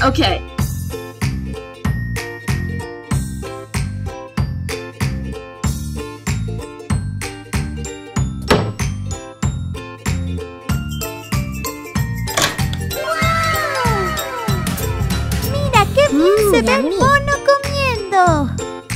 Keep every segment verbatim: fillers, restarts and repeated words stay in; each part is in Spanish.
Okay. ¡Mira qué bien Mm, se ve el yummy. mono comiendo!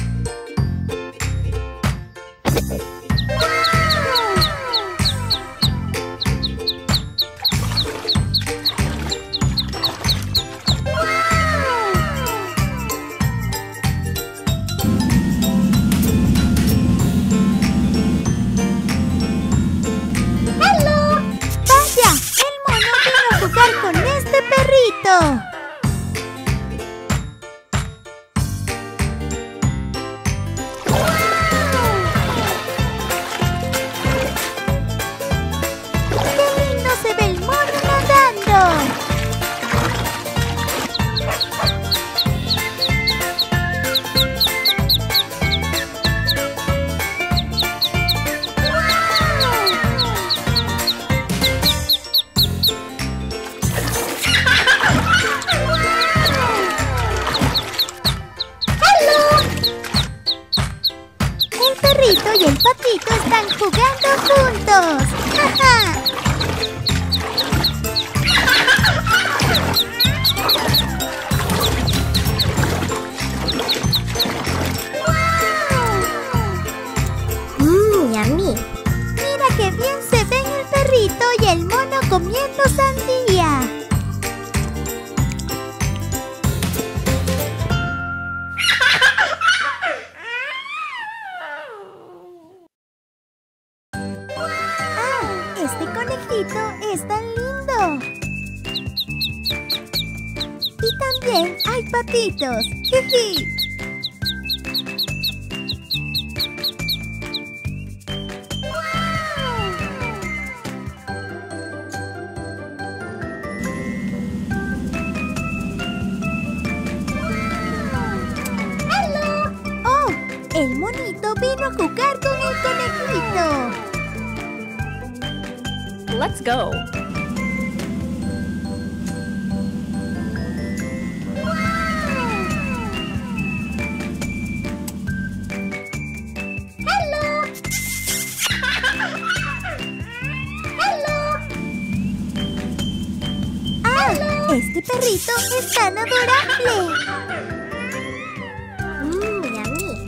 ¡Vaya! ¡El mono vino a jugar con este perrito! ¡Qué lindo se ve el mono nadando! El perrito y el patito están jugando juntos. ¡Ja, ja! Mmm, yummy. Mira qué bien se ven el perrito y el mono comiendo sandía. ¡Ah! Este conejito es tan lindo. Y también hay patitos. ¡Jiji! ¡Oh! El monito vino a jugar con el conejito. Let's go. ¡Ah! Este perrito es tan adorable. Mmm, yummy.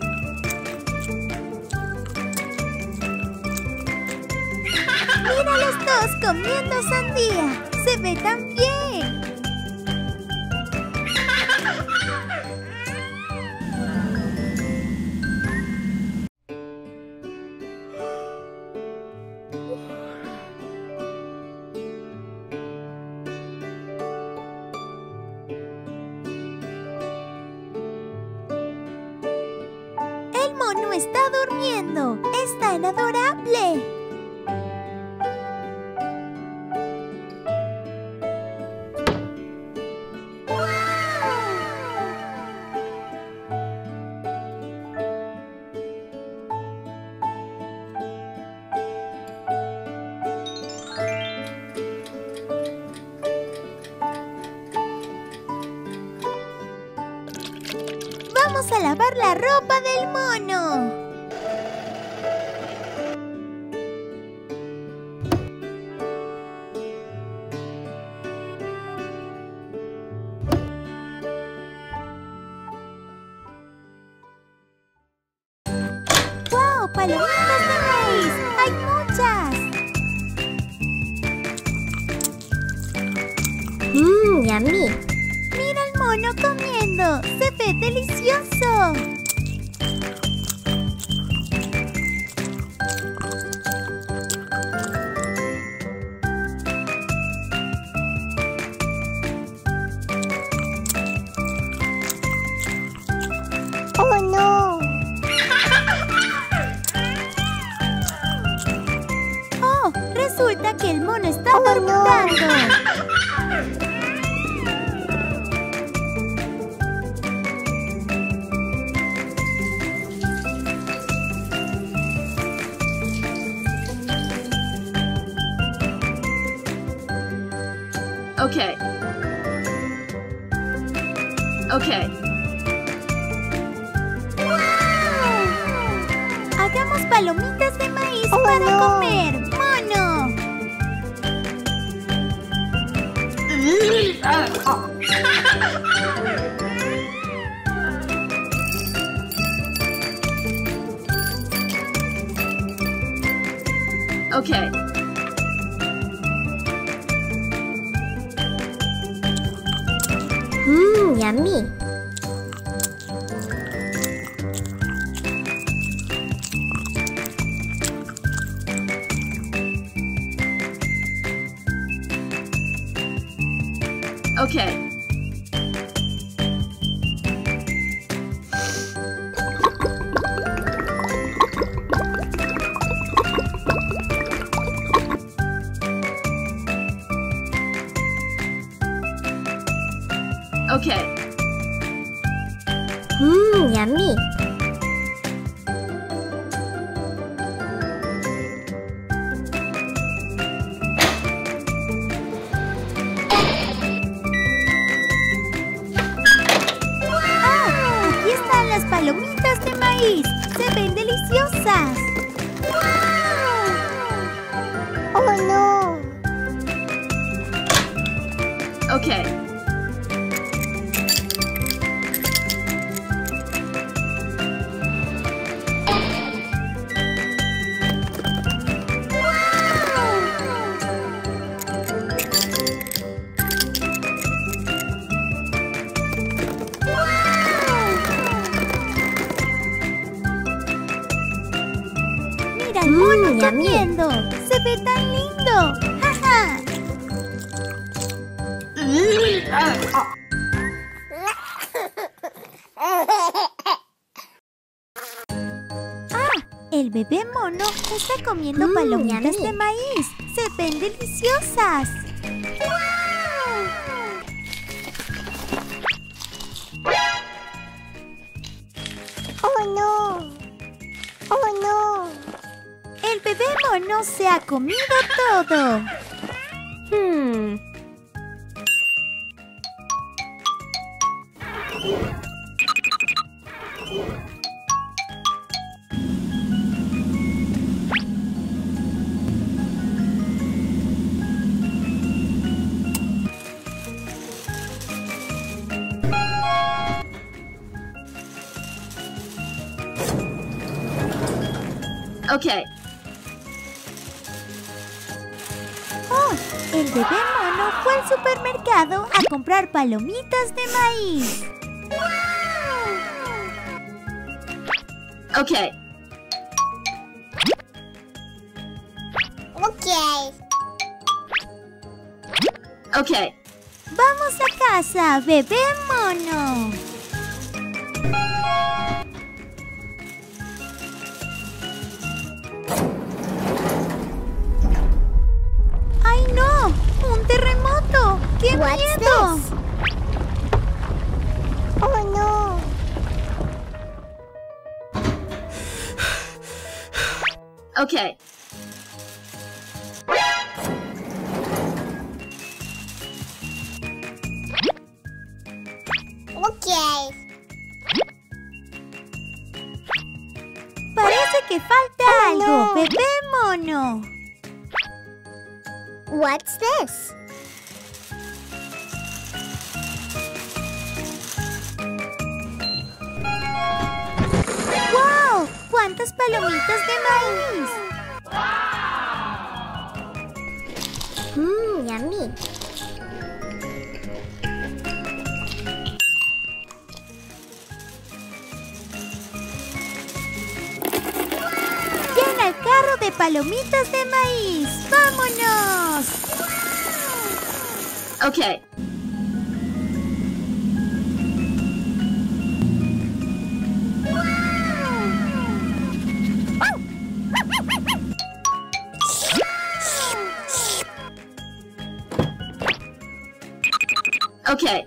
Mira a los dos comiendo sandía. Se ve tan bien. El mono está durmiendo. Es tan adorable. Vamos a lavar la ropa del mono. ¡Wow! ¡Palomitas de maíz! ¡Hay muchas! Mmm, yummy. ¡Mira al mono comiendo! ¡Se ve delicioso! Oh no. ¡Oh! Resulta que el mono está Oh, no. dormitando. Okay. Okay. Hagamos palomitas de maíz Oh, para no. comer. ¡Mono! Okay. Mmm, yummy. Okay. Okay. Mmm, yummy. ¡Ah! Aquí están las palomitas de maíz. Se ven deliciosas. Oh no. Okay. Mira el mono Mm, yummy. comiendo. Se ve tan lindo. ¡Ja, ja! ¡Ah! El bebé mono está comiendo Mm, palomitas yummy. de maíz. Se ven deliciosas. Oh no. Oh no. El bebé mono se ha comido todo. Hmm. Okay. ¡Oh! El bebé mono fue al supermercado a comprar palomitas de maíz. Okay. Okay. Okay. ¡Vamos a casa, bebé mono! ¡Ay, no! ¡Un terremoto! ¡Qué What's miedo! this? Oh no. Okay. Okay. Parece que falta Oh, algo, no. bebé mono. What's this? ¡Wow! ¡Cuántas palomitas de maíz! Mmm, yummy. ¡Llena el carro de palomitas de maíz! ¡Vámonos! Okay. Okay.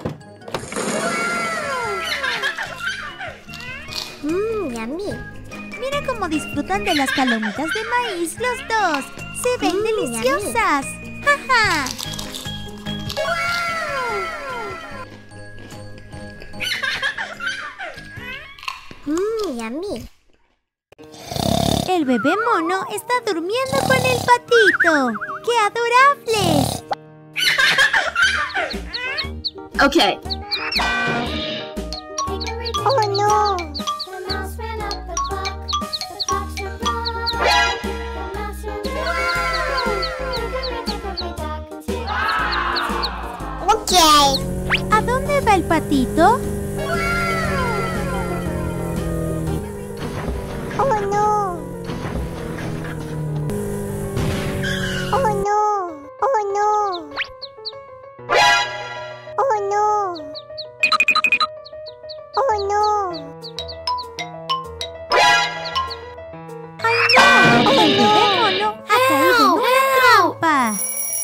Mmm, yummy. Mira cómo disfrutan de las palomitas de maíz los dos. Se ven Mm, deliciosas. ¡Ja, ja! Mmm, yummy. El bebé mono está durmiendo con el patito. ¡Qué adorables! Okay. Oh no. Okay. ¿A dónde va el patito? Oh no. Oh no. Oh no. Oh no. Oh no. ¡Ay, no! El bebé mono ha caído en una trampa.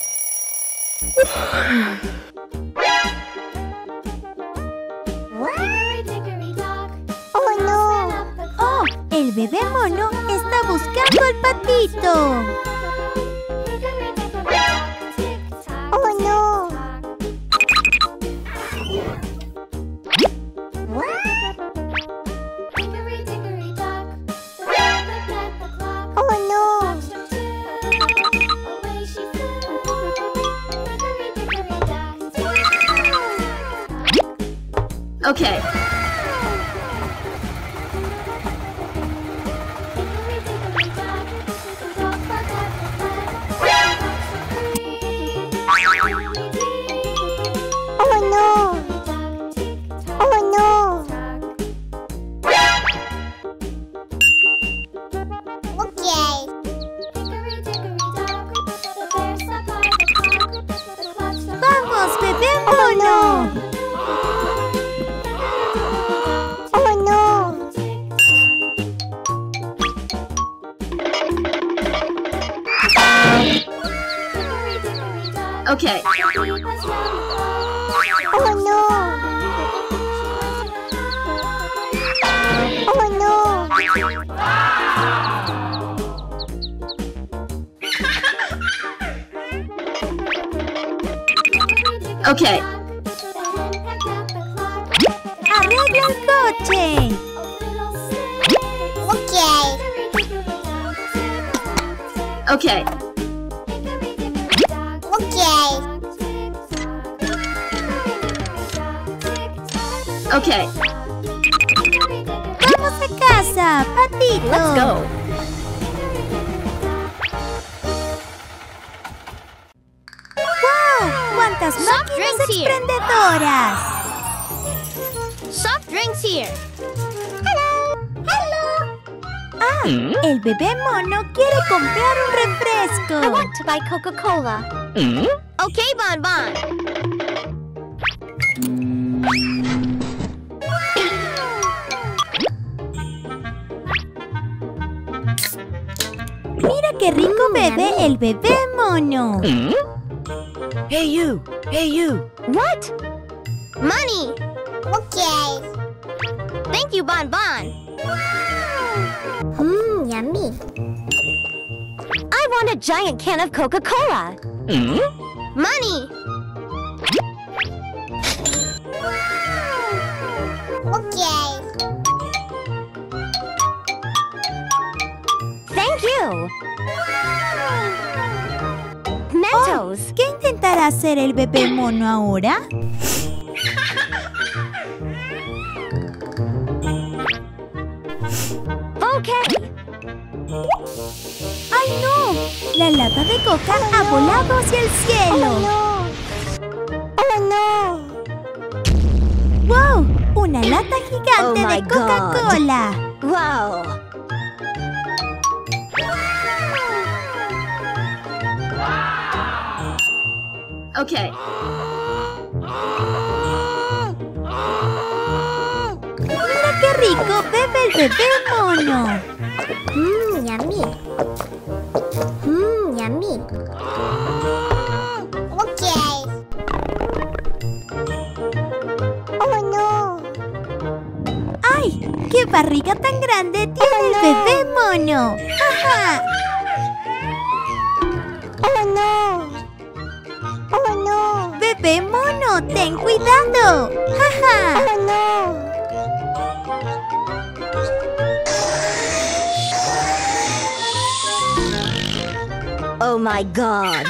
Oh no. ¡Oh! El bebé mono está buscando al patito. Oh no. Oh no. Okay. Oh no. Oh no. Okay. ¡Vamos, bebé mono! Oh no. Okay. Oh no. Oh no. Okay. ¡Arregla el coche! Okay. Okay. Okay. Okay. ¡Vamos a casa, patito! Let's go. ¡Wow! ¡Cuántas máquinas drinks here. expendedoras! Soft drinks here. ¡Ah! El bebé mono quiere comprar un refresco. I want to buy Coca-Cola. Okay, Bon Bon. ¡Mira qué rico bebe el bebé mono! Hey you! Hey you! What? Money. Okay. Thank you, Bon Bon. Mmm, yummy. I want a giant can of Coca-Cola. Money. Okay. Thank you. Mentos. ¿Qué intentará hacer el bebé mono ahora? Okay. ¡Ay, no! La lata de coca ha volado hacia el cielo. Oh no. ¡Wow! ¡Una lata gigante Oh my de Coca-Cola! Wow. Okay. ¡Mira qué rico bebe el bebé mono! Mmm, yummy. Mmm, yummy. Okay. Oh no. ¡Ay! ¡Qué barriga tan grande tiene el bebé mono! ¡Ajá! Oh no. Oh no. ¡Bebé mono, ten cuidado! ¡Ajá! Oh no. my God.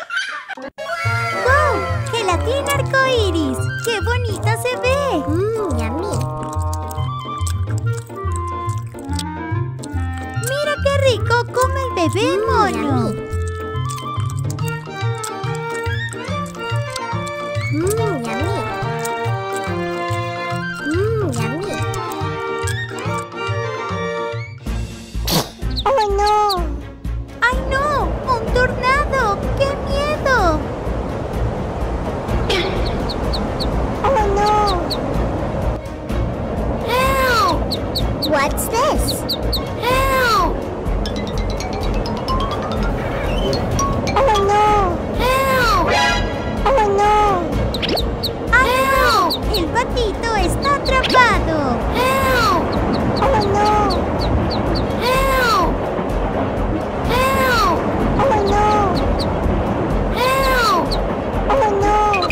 ¡Wow! ¡Gelatina arcoíris! ¡Qué bonita se ve! Mmm, yummy. ¡Mira qué rico come el bebé mono! Mmm, yummy. Mmm, yummy. Oh no. ¡Ay no! ¡Un tornado! ¡Qué miedo! Oh no. Help! What's this? Help! Oh no. Help! Oh no. ¡Ay no! ¡El patito está atrapado! Help! Oh no. Help! Help! Oh no. Help! Oh no.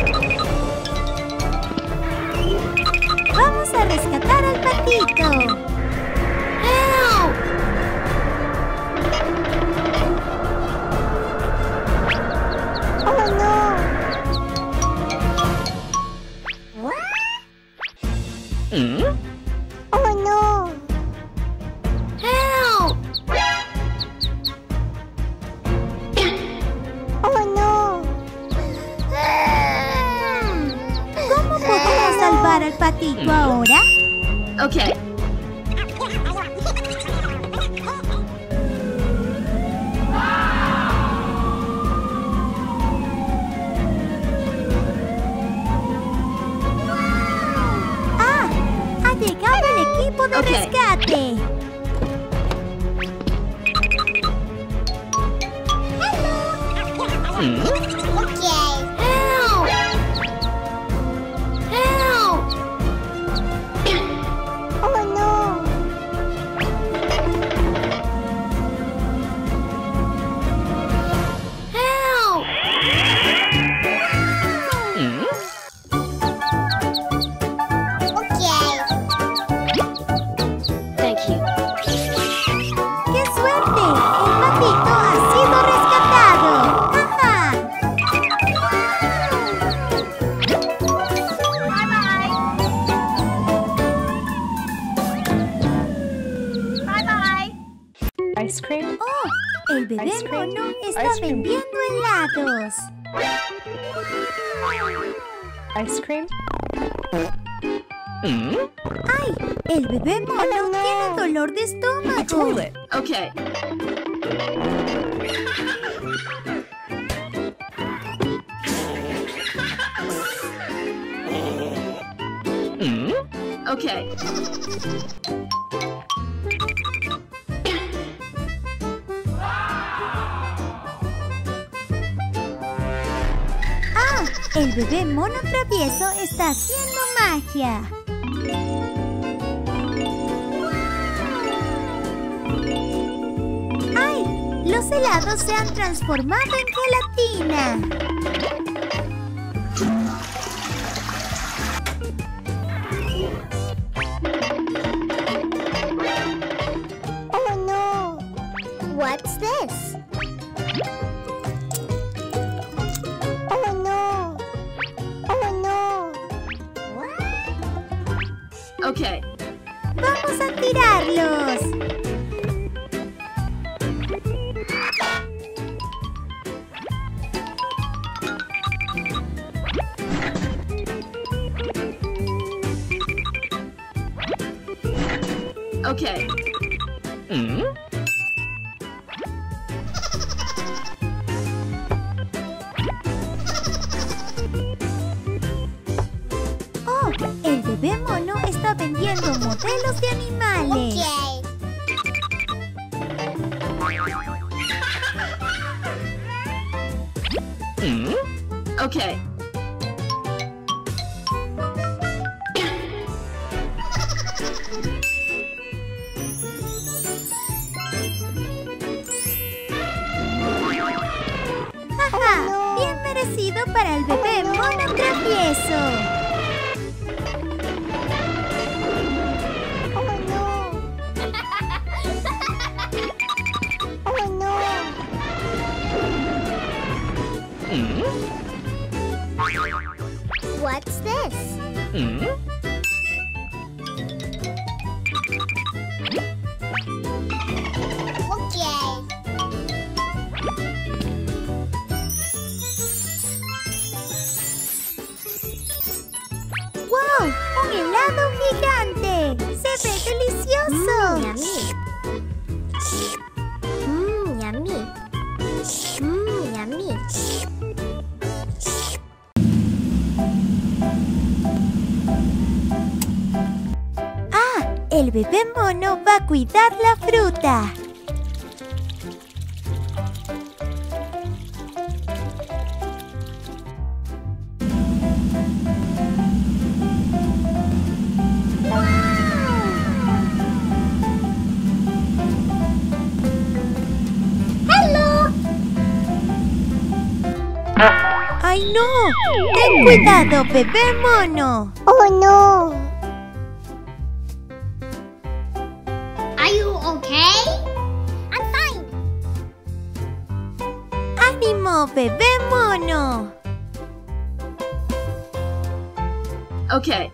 ¡Vamos a rescatar al patito! Help! Oh no. Oh no. Help! Oh no. ¿Cómo podemos salvar al patito ahora? Okay. ¡Ah! ¡Ha llegado el equipo de Ok. rescate! Okay. Help! Help! Oh no. Help! Okay. Thank you. ¡Qué suerte! ¡El patito ha sido rescatado! ¡Ajá! Ice cream? ¡Oh! El bebé Ice cream. mono está Ice cream. vendiendo helados. Ice cream? ¡Ay! El bebé mono tiene dolor de estómago. Toilet. Okay. Okay. ¡Ah! El bebé mono travieso está haciendo magia. ¡Ay! Los helados se han transformado en gelatina. Oh no. What's this? Oh no. Oh no. Okay. ¡Vamos a tirarlos! Okay. ¡Oh! El bebé mono está vendiendo modelos de animales. Okay. Okay. ¡Ajá! Bien merecido para el bebé mono travieso. Oh no. Oh no. What's this? Okay. ¡Wow! ¡Un helado gigante! ¡Se ve delicioso! Mmm, yummy. Mmm, yummy. ¡Ah! El bebé mono va a cuidar la fruta. ¡Ay, no! ¡Ten cuidado, bebé mono! Oh no! Are you okay? I'm fine. ¡Ánimo, bebé mono! Okay.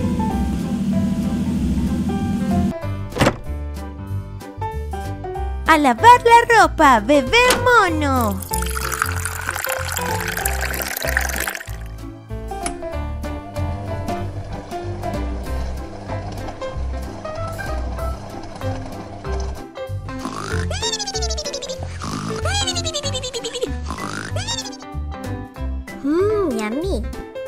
¡A lavar la ropa, bebé mono! Mmm, yummy.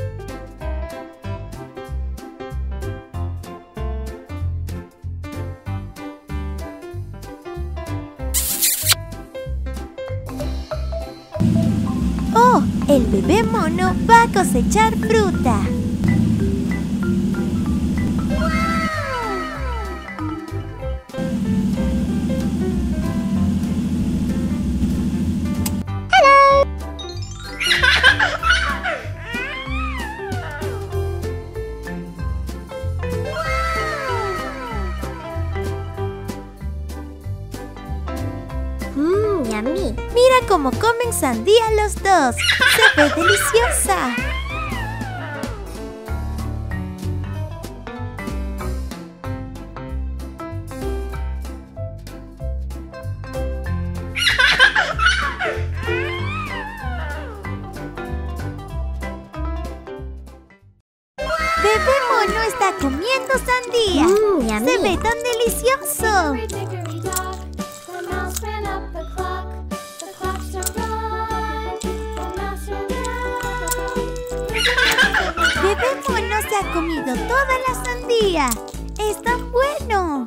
¡Oh! El bebé mono va a cosechar fruta. Mmm, yummy. Mira cómo comen sandía los dos. ¡Se ve deliciosa! Bebé mono está comiendo sandía. Mmm, yummy. ¡Se ve tan delicioso! Hickory-dickory dock, the mouse ran up the clock. The clock struck one, the mouse ran out. Bebé mono se ha comido toda la sandía. ¡Es tan bueno!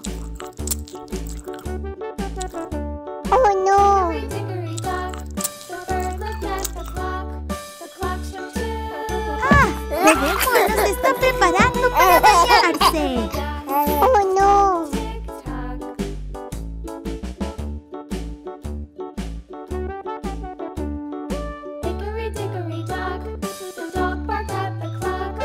Oh no! Hickory-dickory dock, the bird looked at the clock. The clock struck two. ¡Ah! Bebé mono se está preparando para bañarse. Oh no! Tick-tock. Hickory-dickory dock, the dog barked at the clock.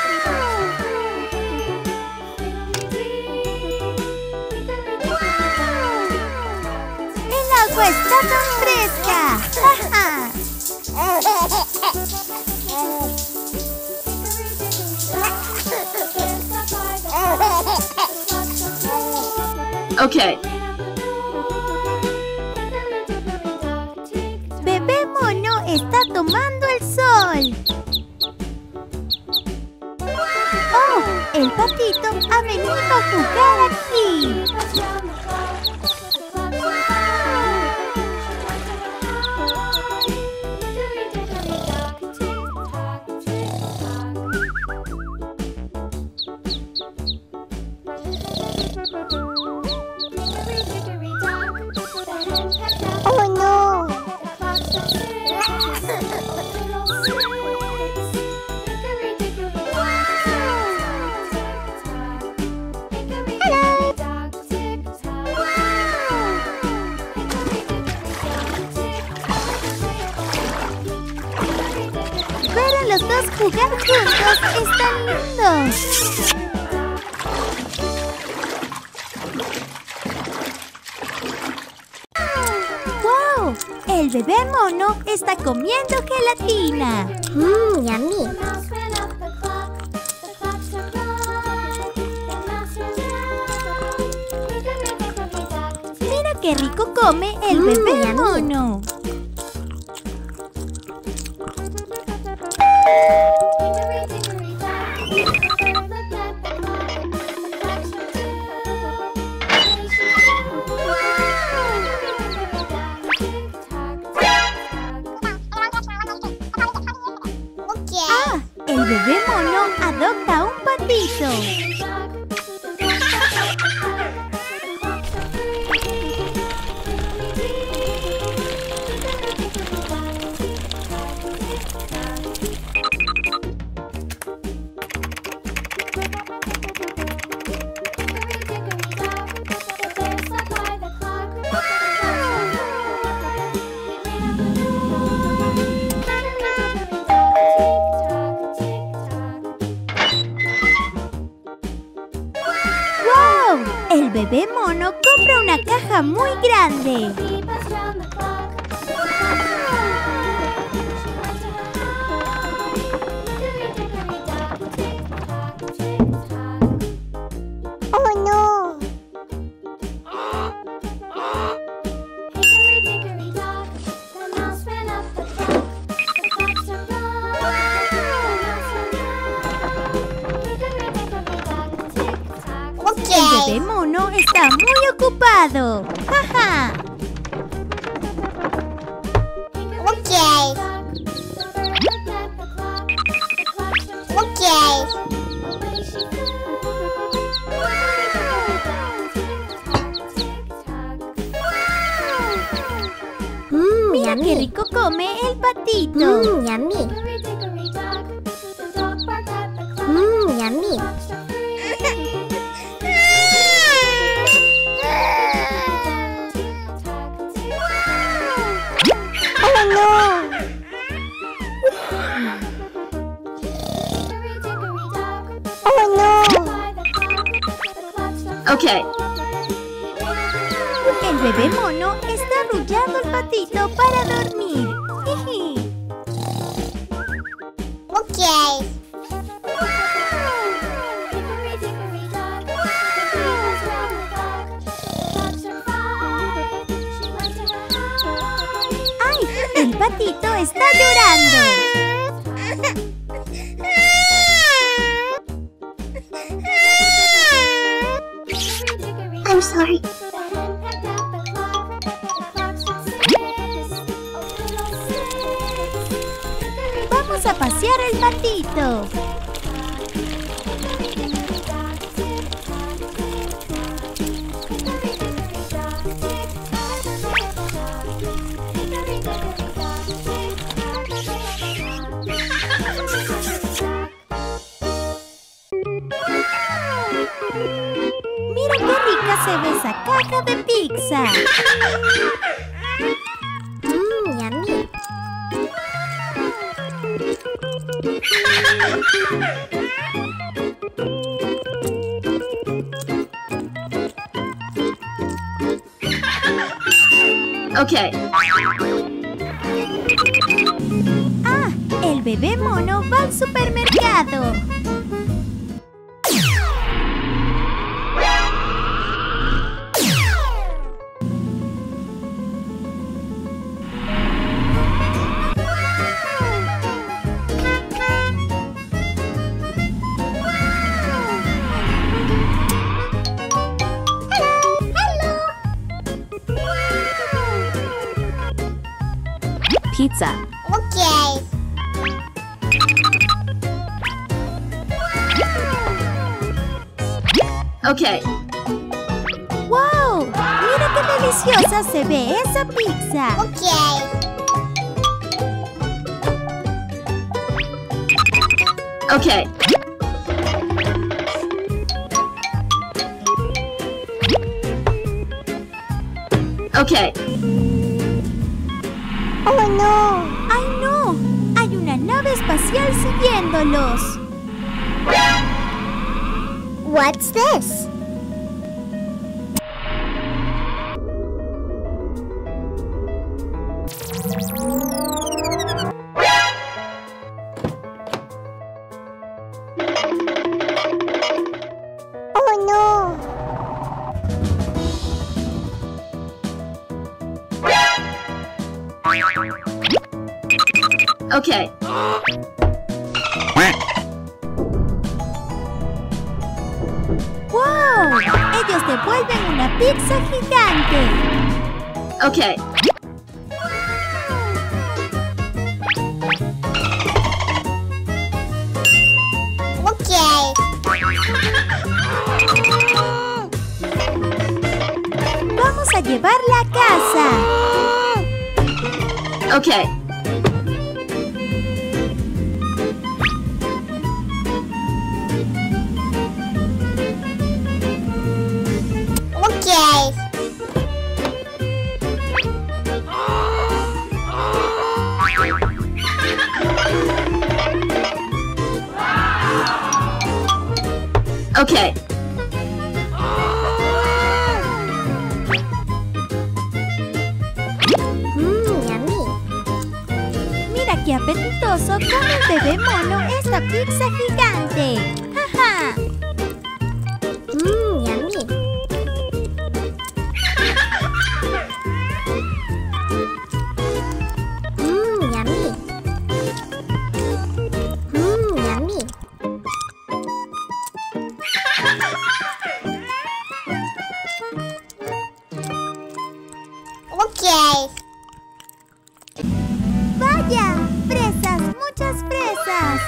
¡El agua está tan fresca! ¡Ajá! Okay. Bebé mono está tomando el sol. ¡Oh! El patito ha venido a jugar aquí. Oh no! Ver a los dos jugar juntos es tan lindo. ¡Wow! El bebé mono está comiendo gelatina. Mmm, yummy. The mouse ran up the clock. qué rico come el Mm, bebé yummy. mono. Ah, el bebé mono adopta un patito. ¡Wow! El bebé mono compra una caja muy grande. Oh no! El bebé mono está muy ocupado. ¡Jaja! Okay. Okay. Mmm, Mira qué yummy. rico come el patito. Mmm, yummy. Mmm, yummy. Oh no! Oh no! Okay. El bebé mono está arrullando el patito para dormir. Jiji. Okay. ¡Ay! El patito está llorando. I'm sorry. Vamos a pasear el patito. Mira qué rica se ve esa caja de pizza. Mmm, yummy. Okay. Ah, el bebé mono va al supermercado. Pizza. Okay. Okay. ¡Wow! Mira qué deliciosa se ve esa pizza. Okay. Okay. Okay. Oh no! ¡Ay, no! Hay una nave espacial siguiéndolos. What's this? Oh no! Okay. ¡Wow! Ellos devuelven una pizza gigante. Okay. Okay. Vamos a llevarla a casa. Okay. Okay. Okay. Mmm, yummy. Mira qué apetitoso come el bebé mono esta pizza gigante. ¡Jaja! Mmm, yummy. Mmm, yummy. Mmm, yummy. Okay. ¡Vaya! ¡Fresas! ¡Muchas fresas!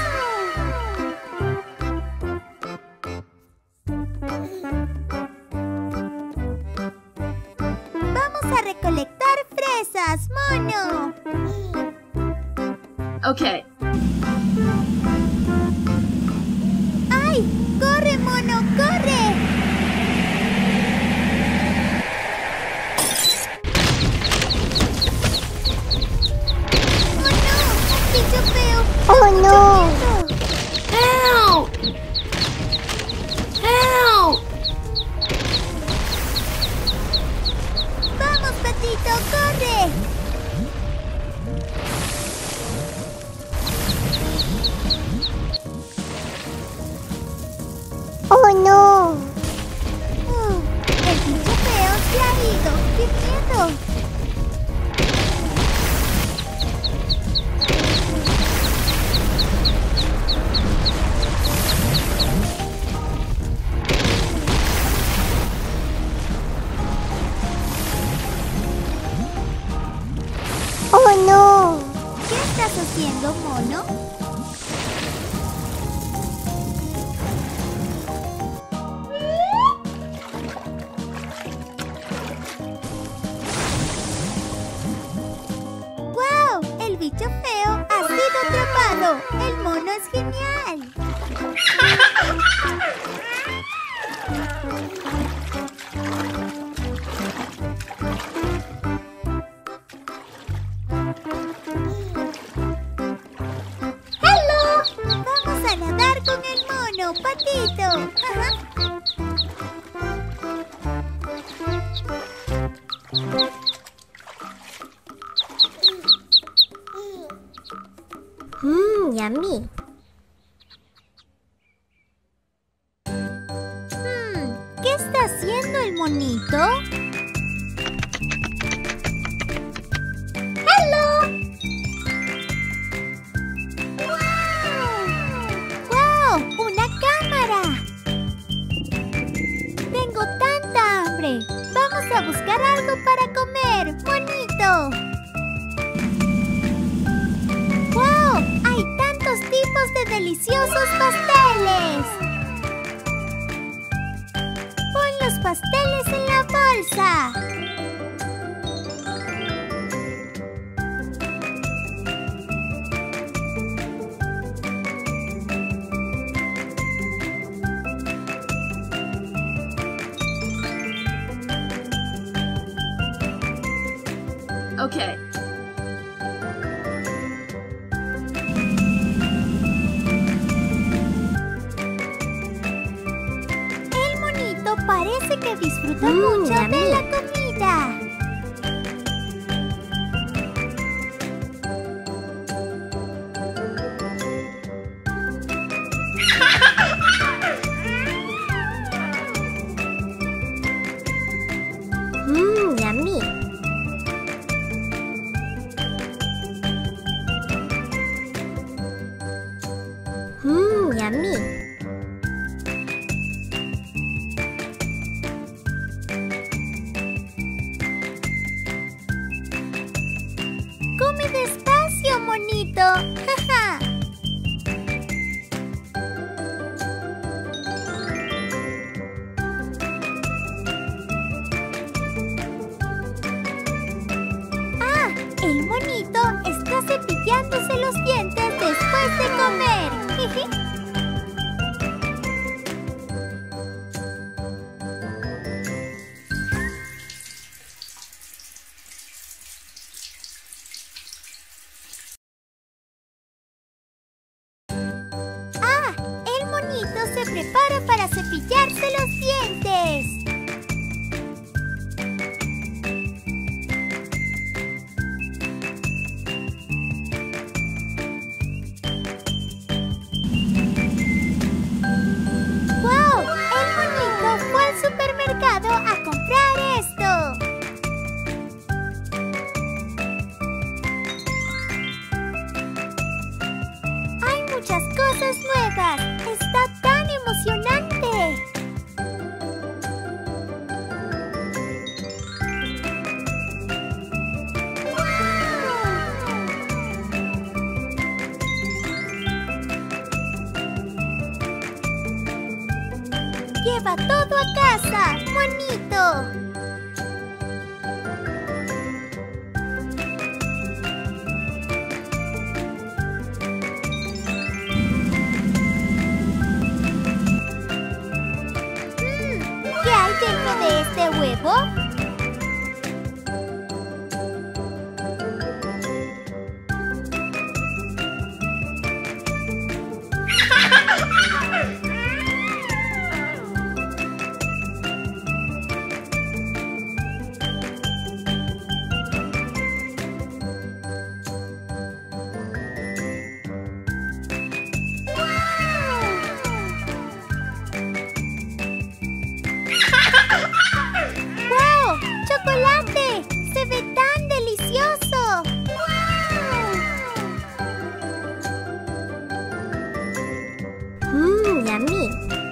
¡Vamos a recolectar fresas, mono! Okay. ¡Ay! ¡Corre, mono! ¡Corre! ¡Oh, no! ¡Un bicho feo! Oh no. Help! Help! ¡Vamos, Patito! ¡Corre! Oh no. Uh, el bicho feo se ha ido. ¡Qué miedo! Oh no. ¿Qué estás haciendo, mono? ¡Guau! El bicho feo ha sido atrapado. El mono es genial. Vamos a nadar con el mono, Patito. Ajá. Mmm, yummy. Hmm, ¿qué está haciendo el monito? ¡Wow! ¡Una cámara! Tengo tanta hambre. Vamos a buscar algo para comer, monito. ¡Wow! ¡Hay tantos tipos de deliciosos pasteles! Pon los pasteles en la bolsa. Okay. El monito parece que disfruta Mm, mucho yummy. de la comida. Mmm, yummy. El monito está cepillándose los dientes después de comer. Ah, el monito se prepara para cepillarse los dientes. Supermercado a comprar esto. Hay muchas cosas nuevas. Está tan emocionante. Lleva todo a casa, monito. Mm, ¿qué hay dentro de este huevo? ¡Chocolate! ¡Se ve tan delicioso! Mmm, yummy.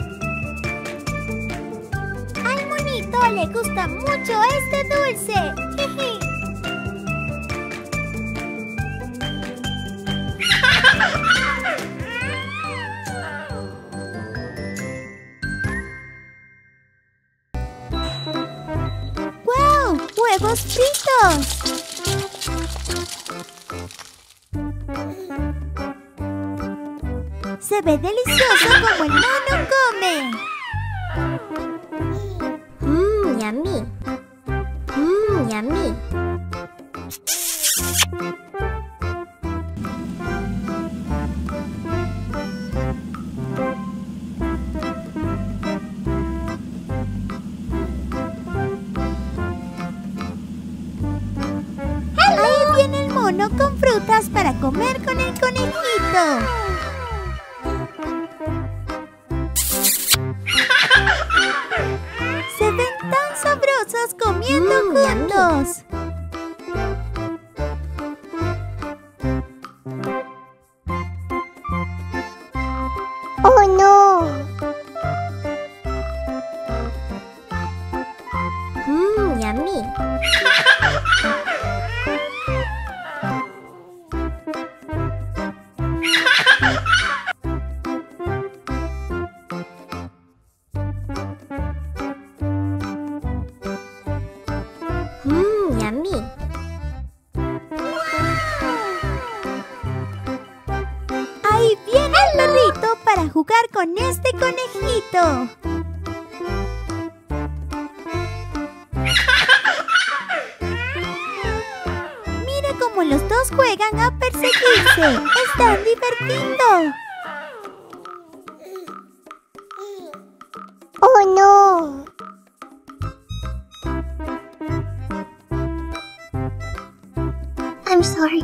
Al monito le gusta mucho este dulce. ¡Huevos fritos! Se ve delicioso como el mono come. Mmm, yummy. Mmm, yummy. Con frutas para comer con el conejito. Se ven tan sabrosos comiendo mm, juntos. Oh no. Mmm, yummy. Ahí viene el perrito para jugar con este conejito. Mira cómo los dos juegan a perseguirse. ¡Están divirtiendo! Oh no. I'm sorry.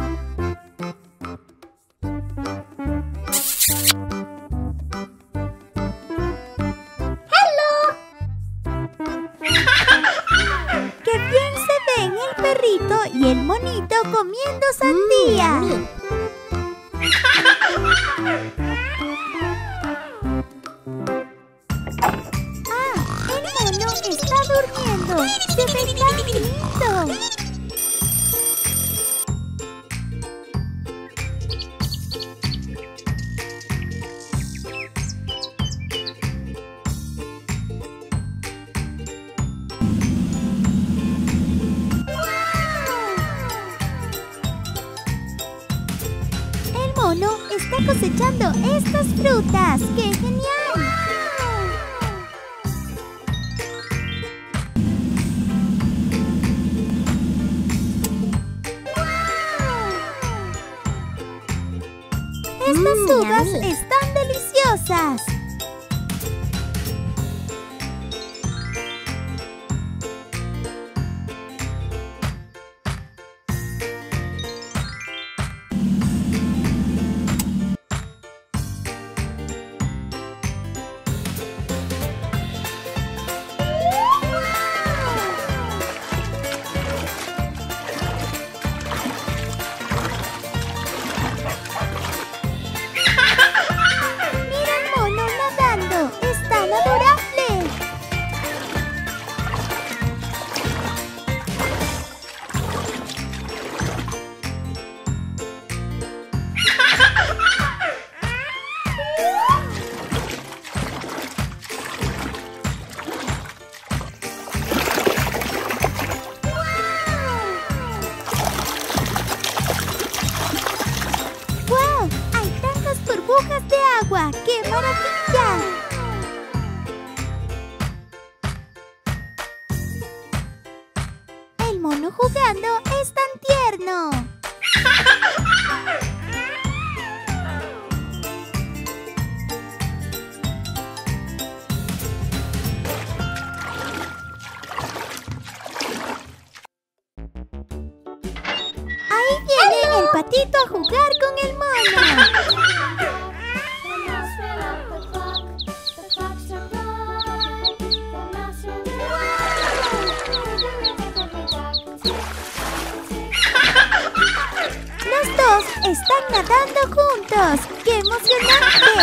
¡Qué bien se ven el perrito y el monito comiendo sandía! Mm, ¡Ah! El mono está durmiendo. ¡Se ve tan lindo! cosechando estas frutas. ¡Qué genial! Estas Mm, uvas yummy. están deliciosas. Mira el mono nadando. ¡Es tan adorable! ¡Wow! ¡Hay tantas burbujas de agua! ¡Qué maravilla! El mono jugando es tan tierno. Ahí viene el patito a jugar con el mono. The mouse ran up the clock. The clock struck five. The mouse ran Los dos están nadando juntos. ¡Qué emocionante!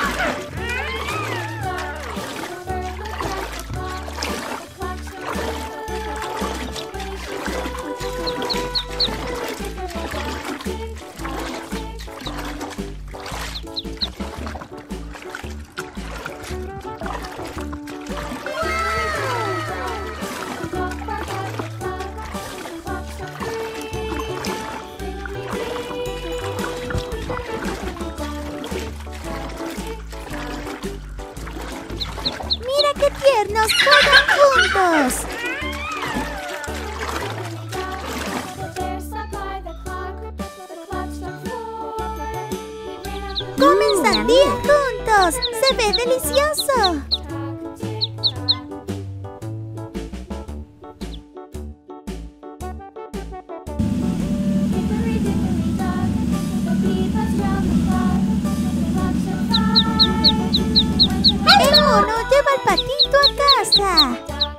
¡Mira qué tiernos juegan juntos! ¡Comen sandía juntos! ¡Se ve delicioso! El mono lleva al patito a casa.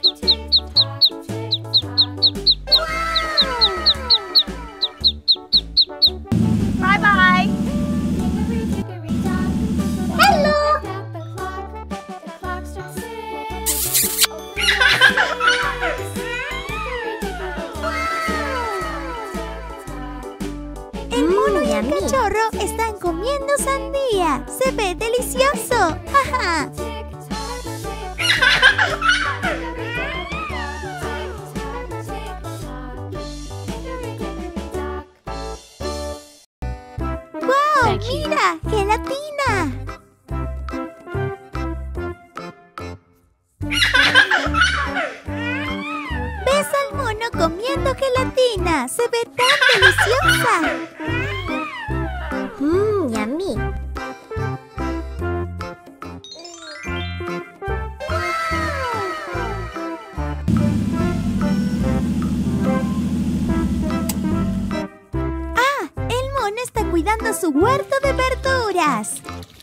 Bye bye. El mono y el yummy. cachorro están comiendo sandía. ¡Se ve delicioso! ¡Ja, ja! ¡Wow! Thank you. ¡Mira! ¡Gelatina! ¿Ves al mono comiendo gelatina? ¡Se ve tan deliciosa! Mmm, yummy. ¡Ah! El mono está cuidando su huerto de verduras.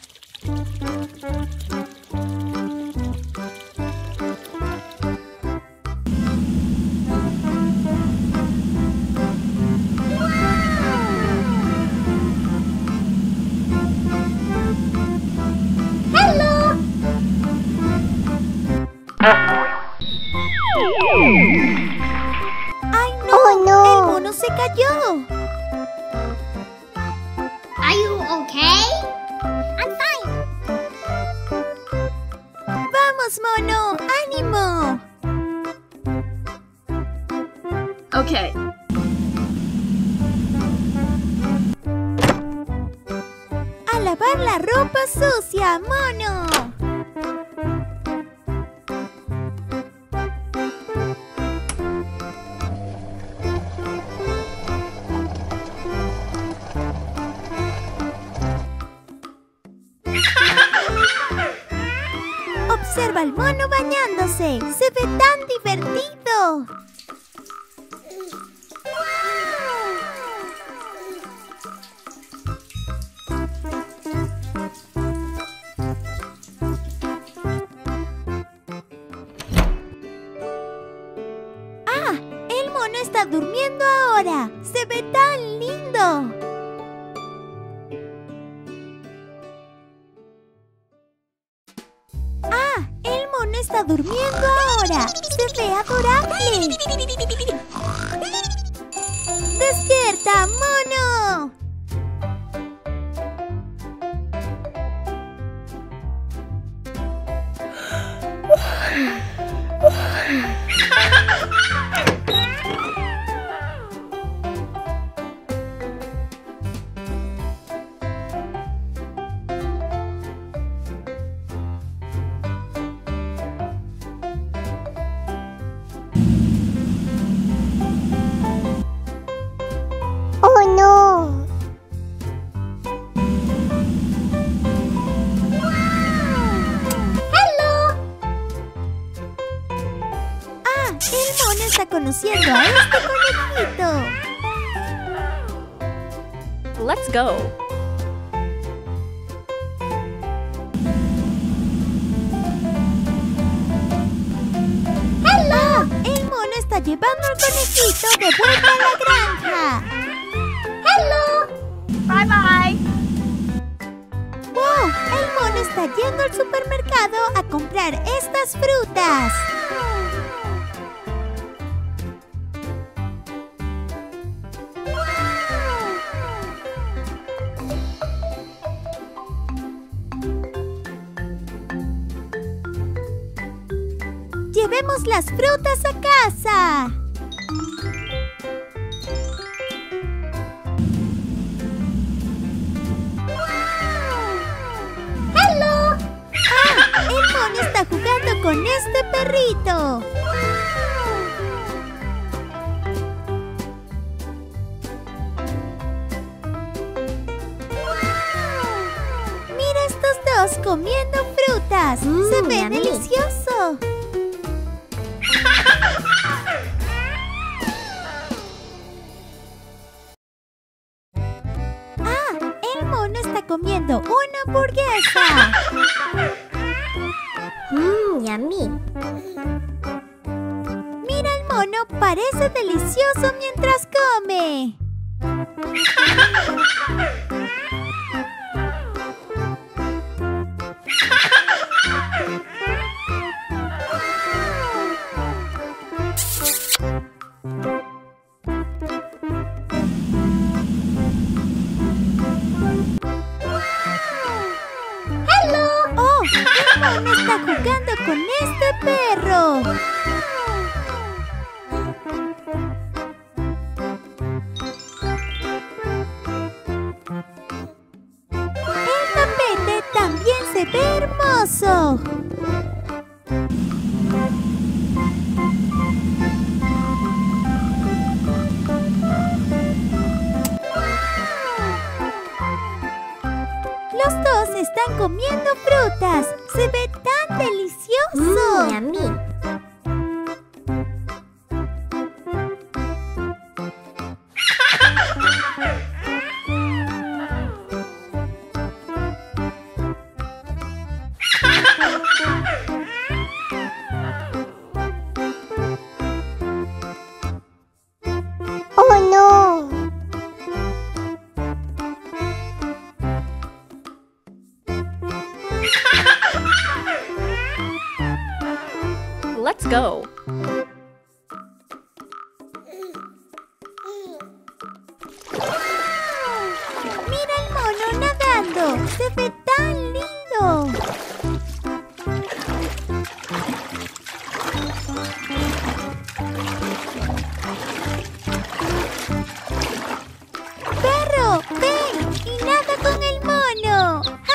¡Ay, no! Oh, no. ¡El mono se cayó! Are you okay? I'm fine. ¡Vamos, mono! ¡Ánimo! Okay. A la lavar la ropa sucia, mono. Observa al mono bañándose. Se ve tan divertido. ¡Ah! El mono está durmiendo ahora. Se ve tan lindo. ¡Ah! El mono está durmiendo ahora. Se ve adorable. ¡Despierta, mono! Oh no! ¡Hello! ¡Ah! El mono está conociendo a este conejito. Let's go. ¡Ah! El mono está llevando al conejito de vuelta a la granja. ¡Hello! Bye bye. ¡Wow! El mono está yendo al supermercado a comprar estas frutas. Llevemos las frutas a casa. ¡Hello! ¡Ah! El mono está jugando con este perrito. Mira estos dos comiendo frutas. Se ve yummy. delicioso. ¡Ah! El mono está comiendo una hamburguesa. Mmm, yummy. Mira el mono, parece delicioso mientras come. ¡Oh! El mono está jugando con este perro. El tapete también se ve hermoso. Los dos están comiendo frutas. Se ve tan delicioso. Mmm, yummy. Oh no! Let's go. Mira el mono nadando. Se ve tan lindo. Perro, ven y nada con el mono.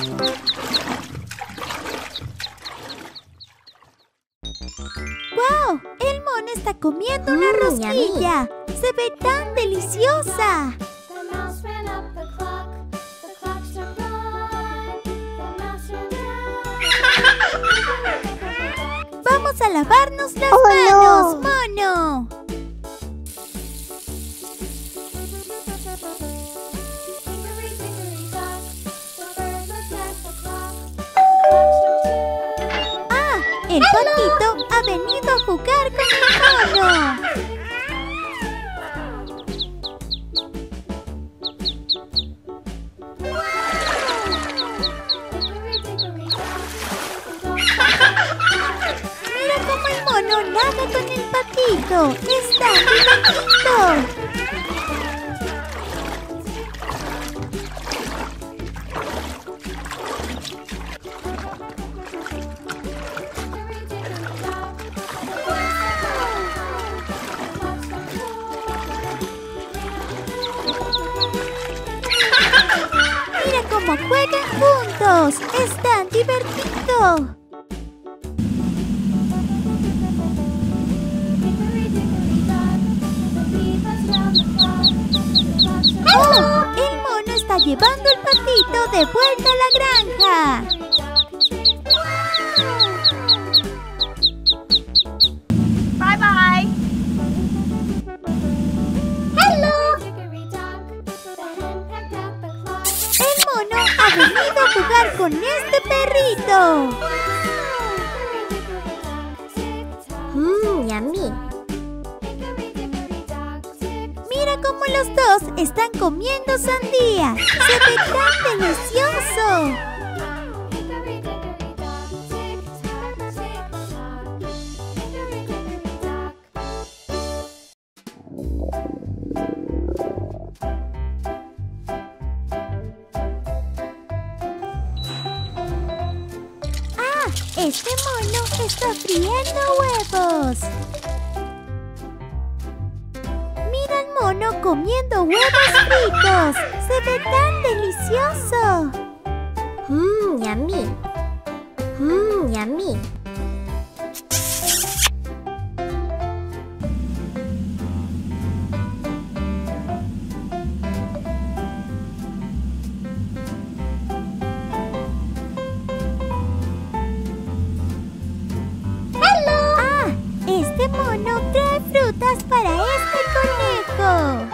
¡Wow! El mono está comiendo una Mm, rosquilla. Se ve tan deliciosa. The mouse ran up the clock. The clock struck one. The mouse ran up. Vamos a lavarnos las Oh, manos, no. mono. Hickory dickory dock. The bird looked at the clock. The clock struck two. Ah, el patito ha venido a jugar con el mono. Hickory dickory dock. Mira cómo el mono nada con el patito. Está divertido. Hickory dickory dock. Mira cómo juegan juntos. Es tan divertido. Hickory dickory dock. The bee buzzed round the clock. The clock struck ¡Oh! El mono está llevando el patito de vuelta a la granja. Bye bye. Hickory dock. The hen pecked at the clock. El mono ha venido a jugar con este perrito. Hickory dickory dock. Tick tock. Mmm, yummy. Hickory dickory dock. Tick. Mira cómo los dos están comiendo sandía. Se ve tan delicioso. Hickory dickory dock. Tick tock. Tick tock. Hickory dickory dock. Ah, este mono está friendo huevos. Mira al mono comiendo huevos fritos. Se ve tan delicioso. Mmm, yummy. Mmm, yummy. Ah, este mono trae frutas para este conejo.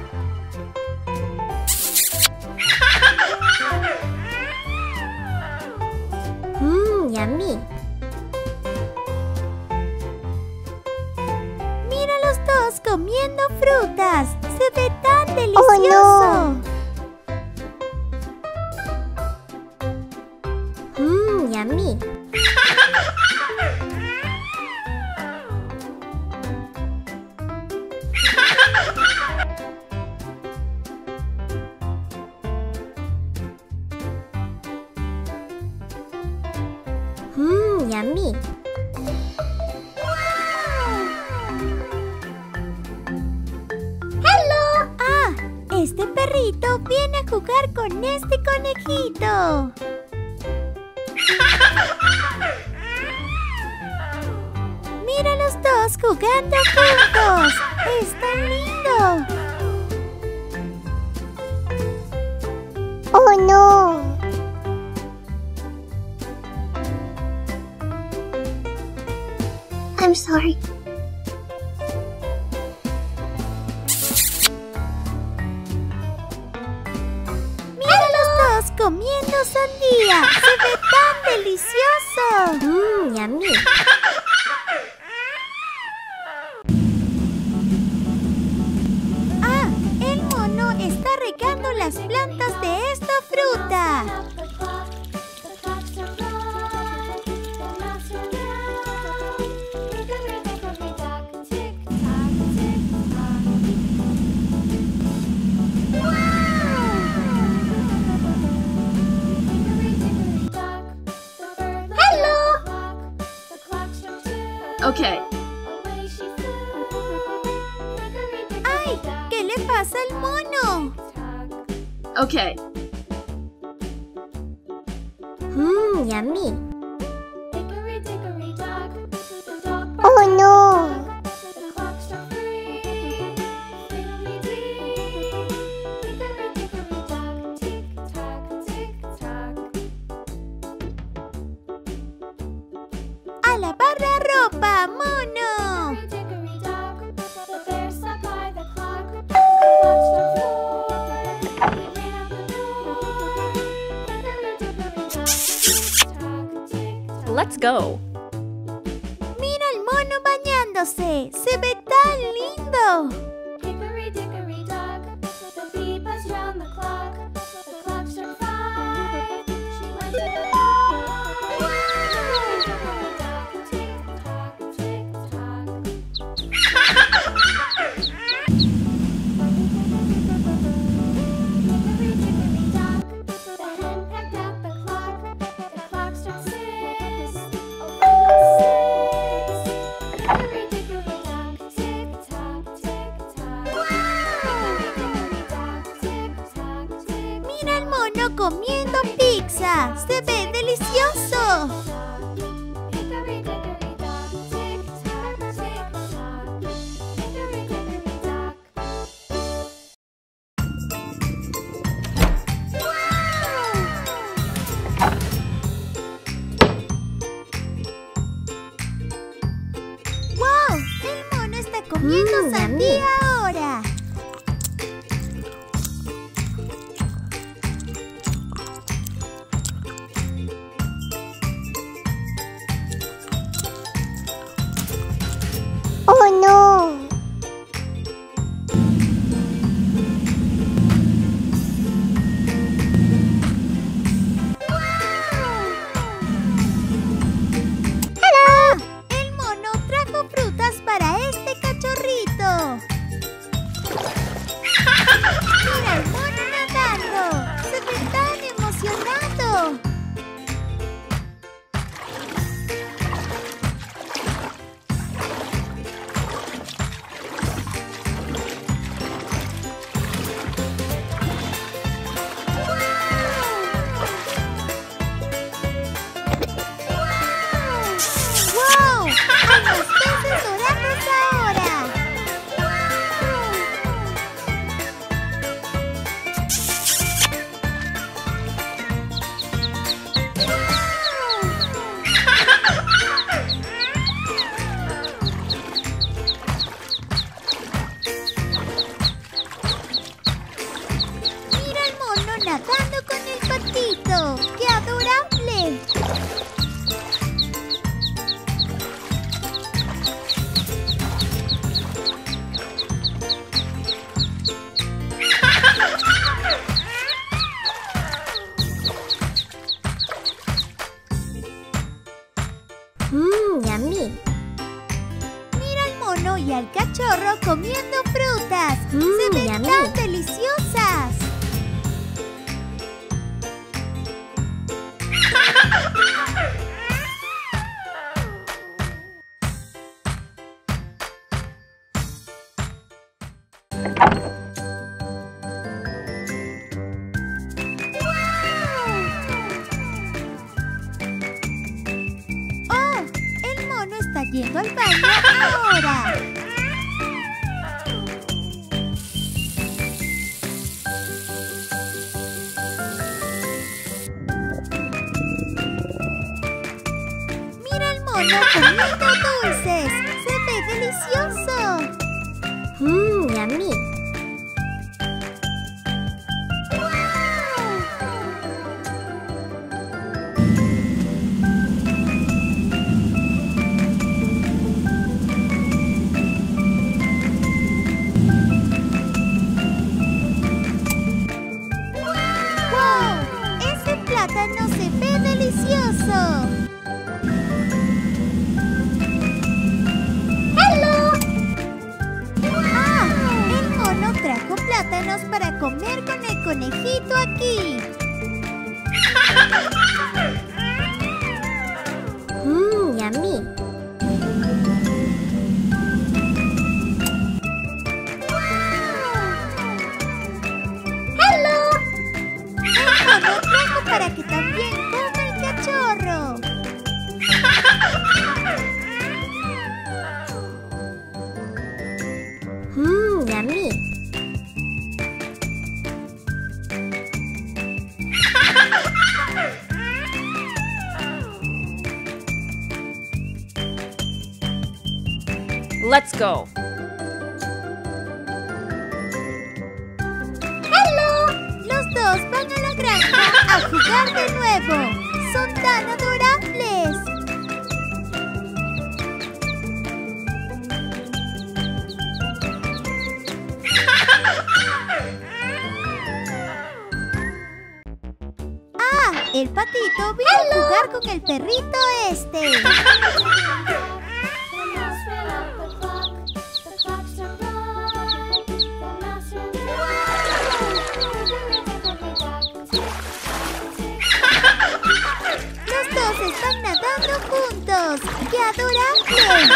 Mmm, yummy. Mira los dos comiendo frutas. Se ve tan delicioso. Mmm, yummy. Mmm, yummy. Ah, este perrito viene a jugar con este conejito. Mira los dos jugando juntos. Es tan lindo. Oh no. I'm sorry. Mira los dos comiendo sandía. Se ve tan delicioso. Mmm, yummy. Ah, el mono está regando las plantas de esta fruta. Up the clock. The clock struck one. The mouse ran out. Hickory dickory dock. Tick tock. Tick tock. Hickory dickory dock. The bird looked at the clock. The clock struck two. Okay. Away she flew. Hickory dickory ¡Ay! dock. ¿Qué le pasa al mono? Tock. Okay. Mmm, yummy. Hickory dickory dock, the dog barked Oh no! the clock struck three. Fiddly-dee, hickory dickory dock, tick tock, tick tock. ¡A lavar la ropa, mono! Hickory dickory dock, the bear sat by the clock. The clock struck four. He ran out the door. Hickory dickory dock, tick tock, tick tock. Let's go. ¡Mira al mono bañándose! ¡Se ve tan lindo! Hickory dickory dock, the bee buzzed round the clock. The clock struck five. She went to the door. Hickory dickory dock, tick tock, tick tock. Hickory dickory dock, the hen pecked at the clock. The clock struck six. Oh, six. Hickory dickory dock, tick tock, tick tock. Hickory dickory dock, tick tock, tick ¡Mira al mono comiendo pizza! ¡Se ve delicioso! Hickory dickory dock, tick tock, tick tock. Hickory dickory dock. ¡Wow! El mono está comiendo Mm, sandía yummy. ahora. Oh no! ¡Ah! El mono trajo frutas para este cachorrito. ¡Mira al mono nadando! ¡Se ve tan emocionado! ¡Wow! ¡Hay más peces dorados ahora! ¡Mira al mono nadando con el patito! ¡Qué adorable! Mmm, yummy. Mira al mono y al cachorro comiendo frutas. Mm, ¡Se ven yummy. tan deliciosas! ¡Oh! El mono está yendo al baño ahora. Mira al mono comiendo dulces. ¡Se ve delicioso! Mmm, yummy. ¡Wow! Ese plátano se ve delicioso. ¡Ah! El mono trajo plátanos para comer con el conejito aquí. Mmm, yummy. El mono trajo para que también coma el cachorro. Let's go. Los dos van a la granja a jugar de nuevo. Son tan adorables. Ah, el patito vino a jugar con el perrito este. Los dos están nadando juntos. ¡Qué adorable!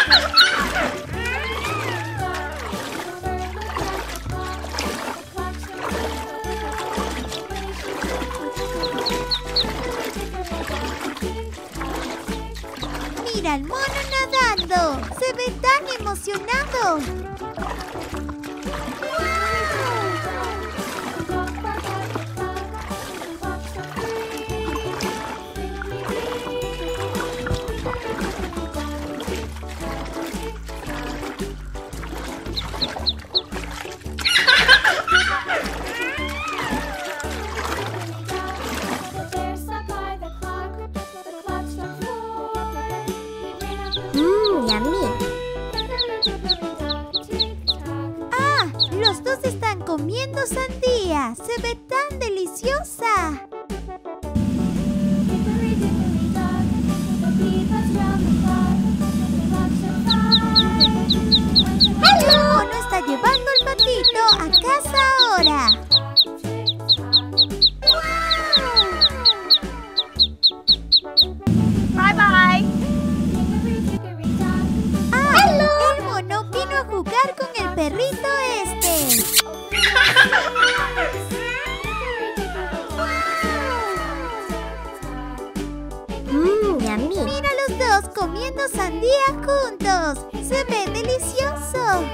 ¡Mira al mono nadando! ¡Se ve tan emocionado! Mmm, yummy. ¡Ah! Los dos están comiendo sandía. ¡Se ve tan deliciosa! El mono está llevando al patito a casa ahora. Bye bye. ¡Ah! El mono vino a jugar con el perrito este. Mmm, yummy. Mira a los dos comiendo sandía juntos. ¡Se ve delicioso!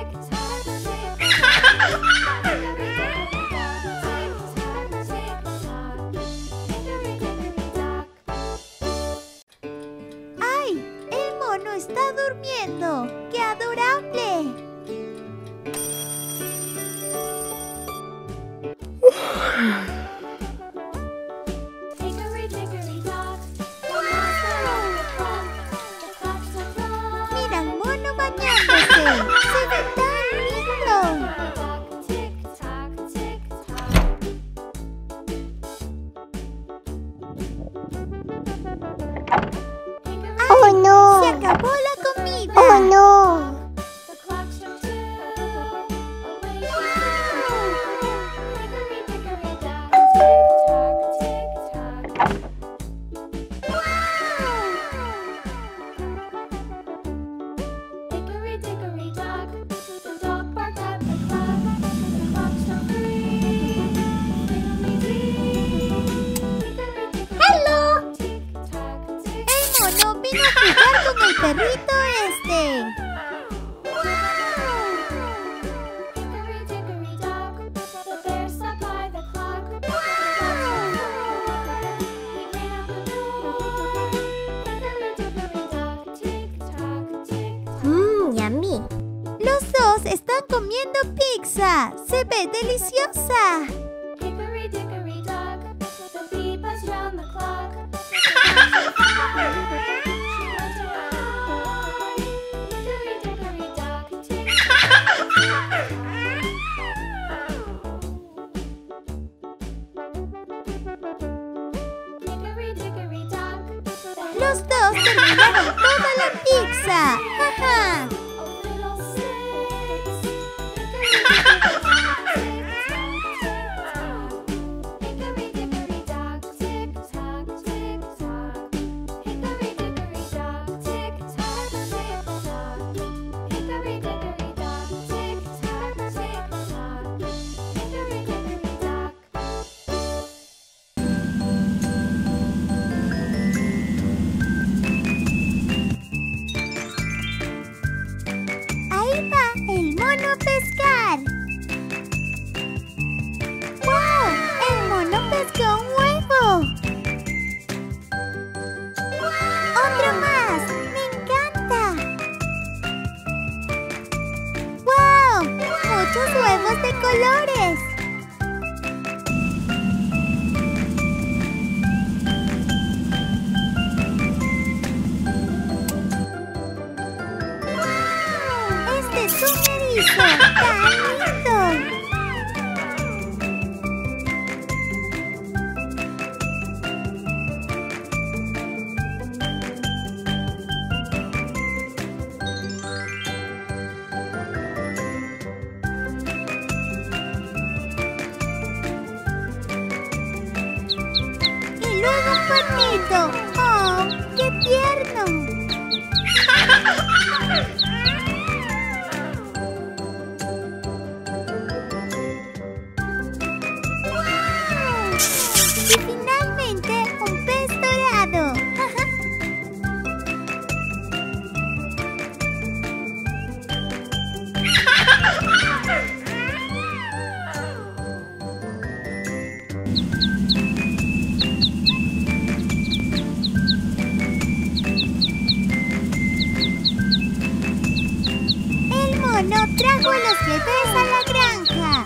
¡Ay! El mono está durmiendo. ¡Qué adorable! Mira al mono bañándose. ¡Se ve tan lindo! Oh no. ¡Se acabó la comida! Oh no. El mono vino a jugar con el perrito este. Mmm, yummy. Los dos están comiendo pizza. ¡Se ve deliciosa! Los dos terminaron toda la pizza. ¡Ja, ja! erizo! ¡Tan lindo! Y luego un cuernito. ¡Oh, qué tierno! ¡Wow! Y finalmente un pez dorado. El mono trajo a los bebés a la granja.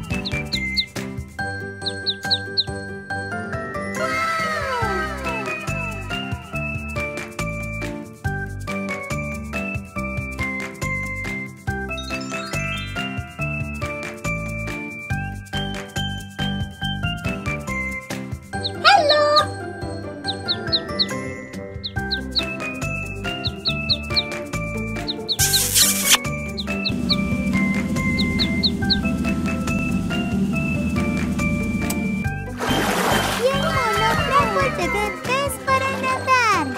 Y el mono trajo al bebé pez para nadar.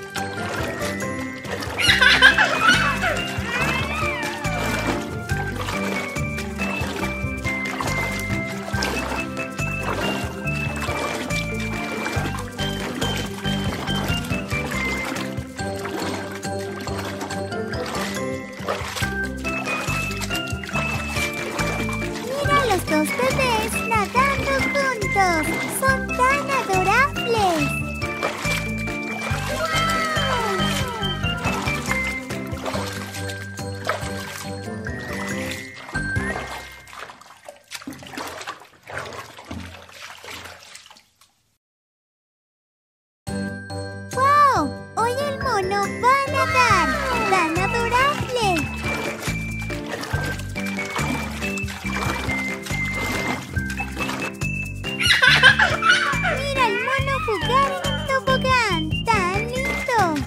Mira los dos bebés nadando juntos. Son tan adorables. ¡Wow! Hoy el mono va a nadar. ¡Tan adorable! Mira el mono jugar en un tobogán. ¡Tan lindo!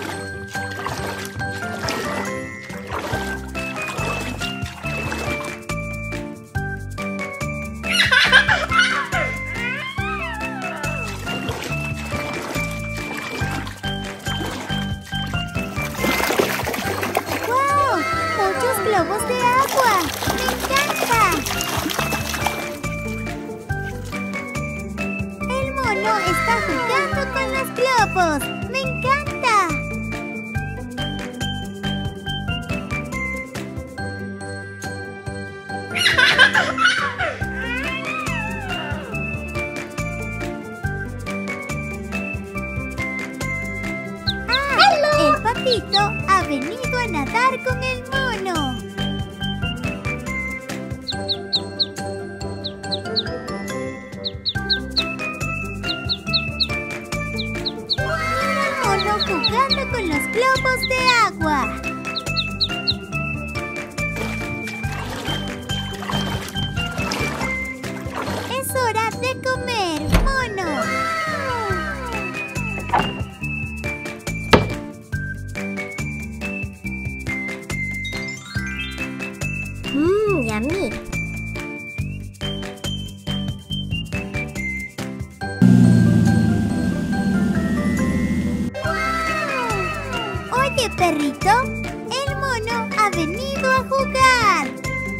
¡Wow! ¡Muchos globos de agua! ¡Me encanta! El mono está jugando con los globos. ¡Me encanta! ¡Ah! El patito ha venido a nadar con el mono. Mira el mono jugando con los globos de agua. Es hora de comer, mono. Mmm, yummy. Oye, perrito, el mono ha venido a jugar.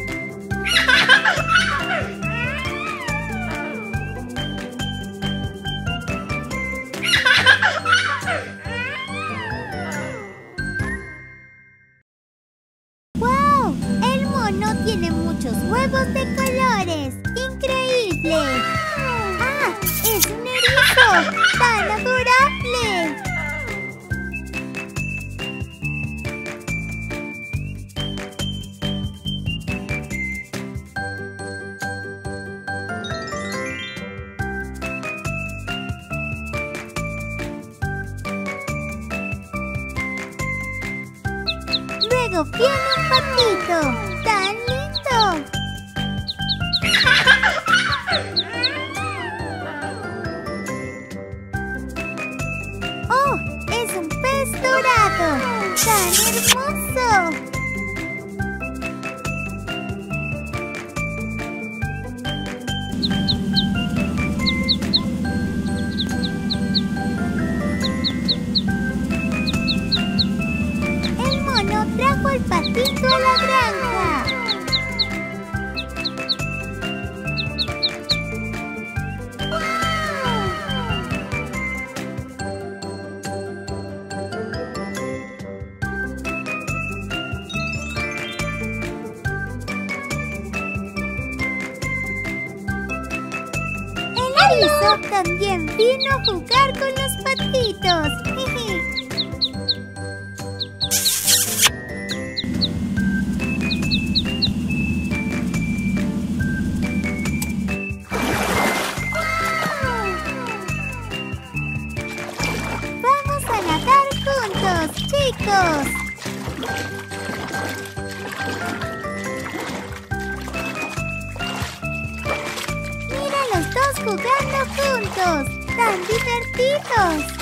¡Wow! El mono tiene muchos huevos de colores. ¡Increíble! ¡Ah! ¡Es un erizo! ¡Tan adorable! Luego viene un patito. ¡Tan lindo! ¡Oh! ¡Es un pez dorado! ¡Tan hermoso! El mono trajo el patito a la granja. El erizo también vino a jugar con los patitos. Jeje. Vamos a nadar juntos, chicos. Mira los dos jugando juntos. ¡Tan divertidos!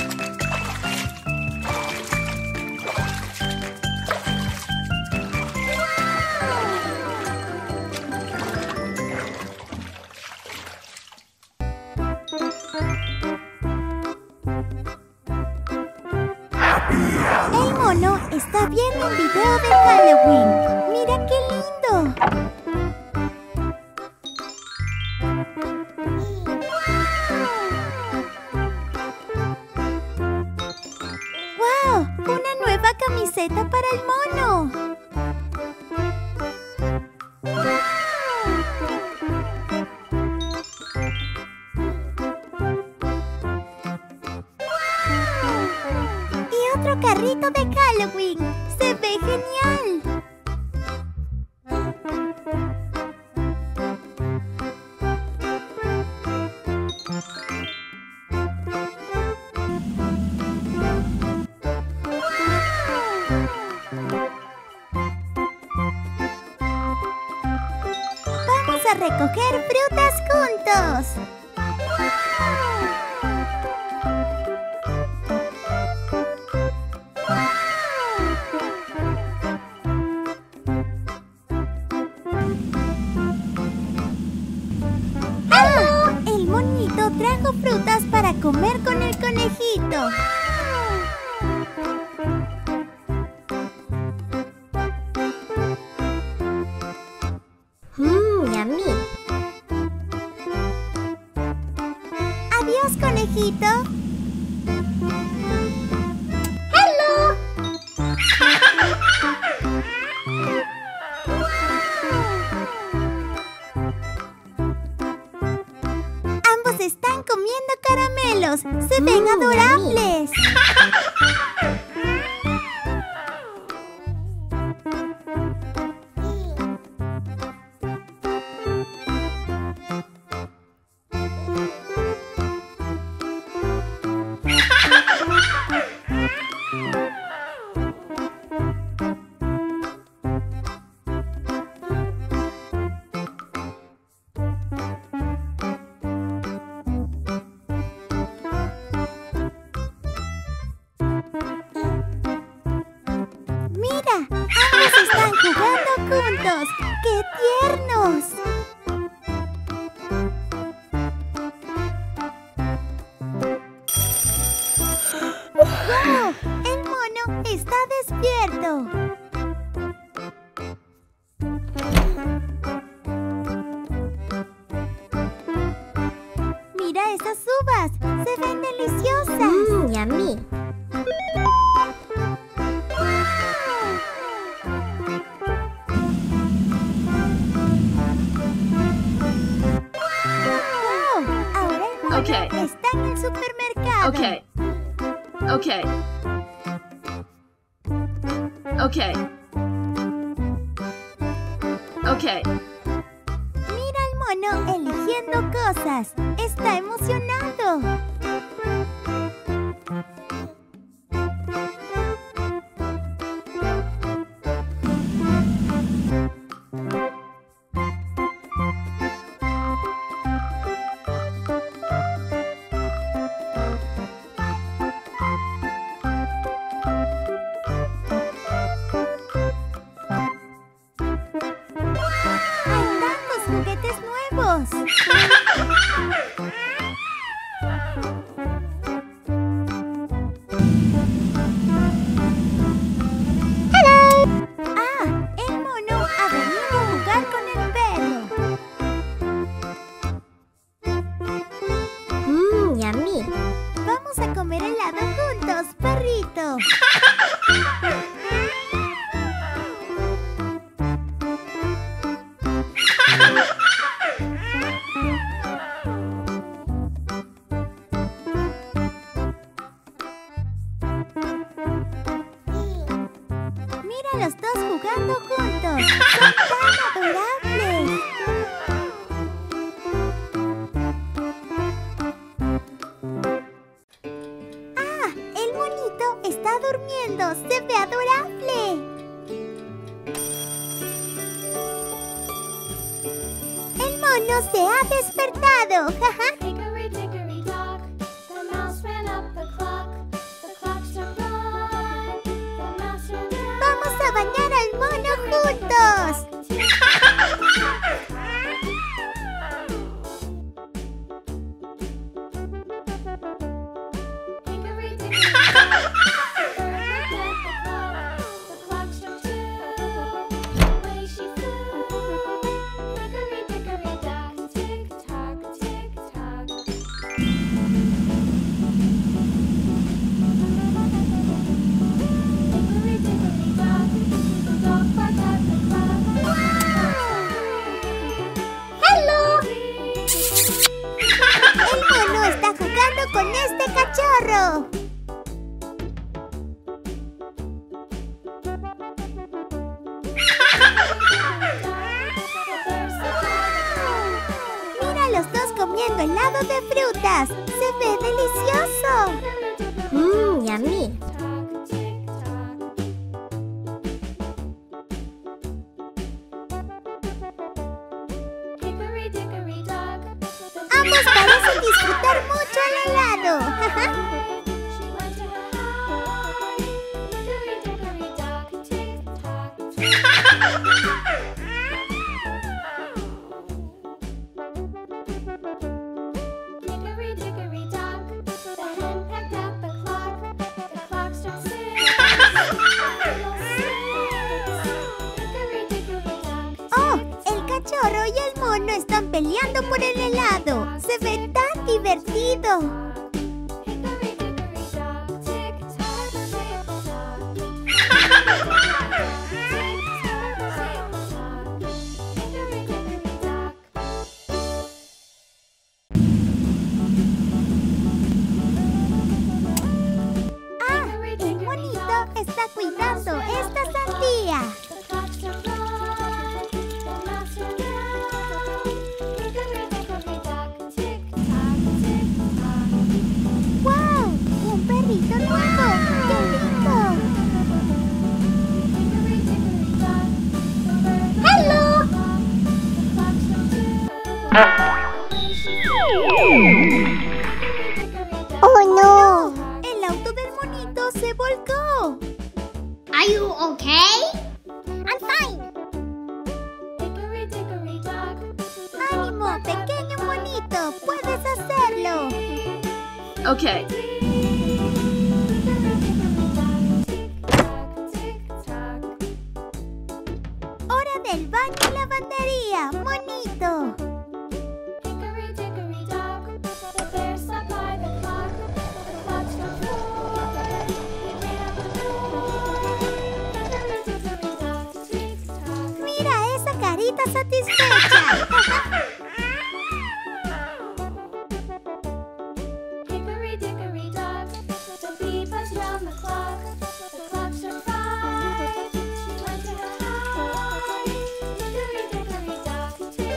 El mono está viendo un video de Halloween. ¡Mira qué lindo! ¡Wow! ¡Una nueva camiseta para el mono! ¡Y otro carrito de Halloween! ¡Se ve genial! Vamos a recoger frutas juntos. ¡Ah! El monito trajo frutas para comer con el conejito. Mmm, yummy. Adiós, conejito. Hello. Ambos están comiendo caramelos. ¡Se ven adorables! ¡Mira! ¡Ambos están jugando juntos! ¡Qué tiernos! ¡Wow! ¡El mono está despierto! ¡Mira esas uvas! ¡Se ven deliciosas! Mmm, yummy. ¡Wow! Ahora el mono Okay. está en el supermercado. Okay. Okay. Okay. Okay. Mira al mono eligiendo cosas. Está emocionado. perrito. Mira a los dos jugando juntos. Son tan adorables. ¡Ah! El monito está durmiendo. Se ve adorable. El mono se ha despertado. Jaja. Hickory dickory dock, the mouse ran up the clock. The clock struck one, the mouse ran down. Vamos a bañar al mono juntos. Hickory dickory dock, the bird looked at the clock. The clock struck two, away she flew. Hickory dickory dock, tick tock, tick tock. Hickory dickory dock, the dog barked at the clock. ¡Hello! El mono está jugando con este cachorro. Mira a los dos comiendo helado de frutas. Se ve delicioso. Mmm, yummy. Hickory dickory dock, Ambos parecen disfrutar mucho el helado. she went to her high. Hickory dickory dock, tick tock, tick Hickory dickory dock, the hen pecked at the clock. The clock struck six, little six. Hickory dickory dock, Oh, el cachorro y el mono están peleando por el helado. Se ve tan divertido. Hickory dickory dock, tick tock, tick tock. Tick tock, tick tock. Hickory dickory dock. Ah, el monito está cuidando esta sandía. The clock struck one, the mouse ran down. Hickory dickory dock, tick tock, tick tock. ¡Wow! ¡Un perrito nuevo! ¡Qué lindo! Hickory dickory dock, the bird ¡Hello! the clock struck two. Away she flew. Hickory dickory dock. ¡Oh, no! El auto del monito se volcó. Are you okay? I'm fine. Hickory dickory dock, the dog ¡Ánimo, barked at the pequeño clock. monito! ¡Puedes hacerlo! Okay. ¡Hora del baño y lavandería, monito! Hickory dickory dock, the bear sat by the clock. The clock struck four, he ran out the door. Hickory dickory dock, tick tock. ¡Mira esa carita satisfecha! Hickory dickory dock, the bee buzzed round the clock. The clock struck five, she went to her high. Hickory dickory dock, tick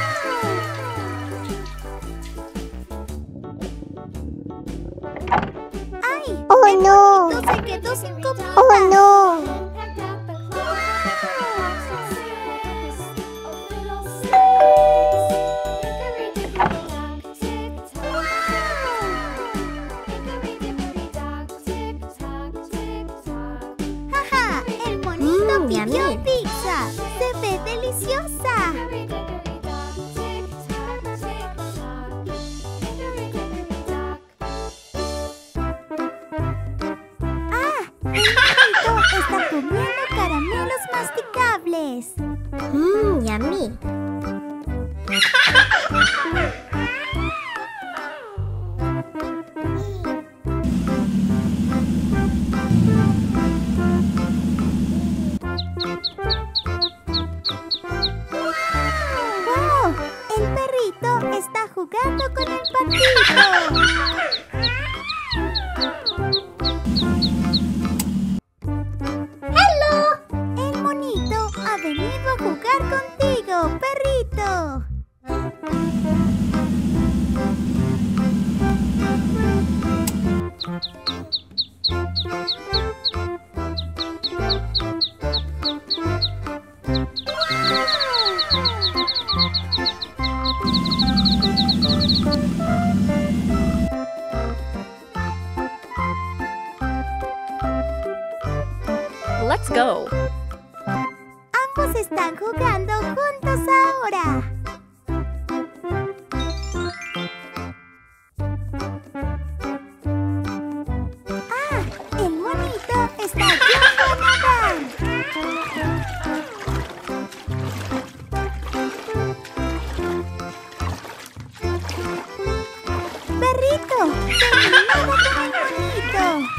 ¡Ay! Oh, el no. monito se quedó sin comida. Oh no. Hen pecked at the clock. The clock struck six, oh little six. Hickory dickory dock, tick tock. Hickory dickory dock, tick tock, tick tock. ¡Jaja! El monito Mm, pidió yummy. pizza. Se ve deliciosa. Hickory dickory dock, tick tock, tick tock. Hickory dickory dock. ¡Ah! El monito está comiendo caramelos masticables. Mmm, yummy. Let's go. Ambos están jugando juntos ahora. ¡Ah! El monito está yendo a nadar. ¡Perrito! ¡Ven y nada con el monito!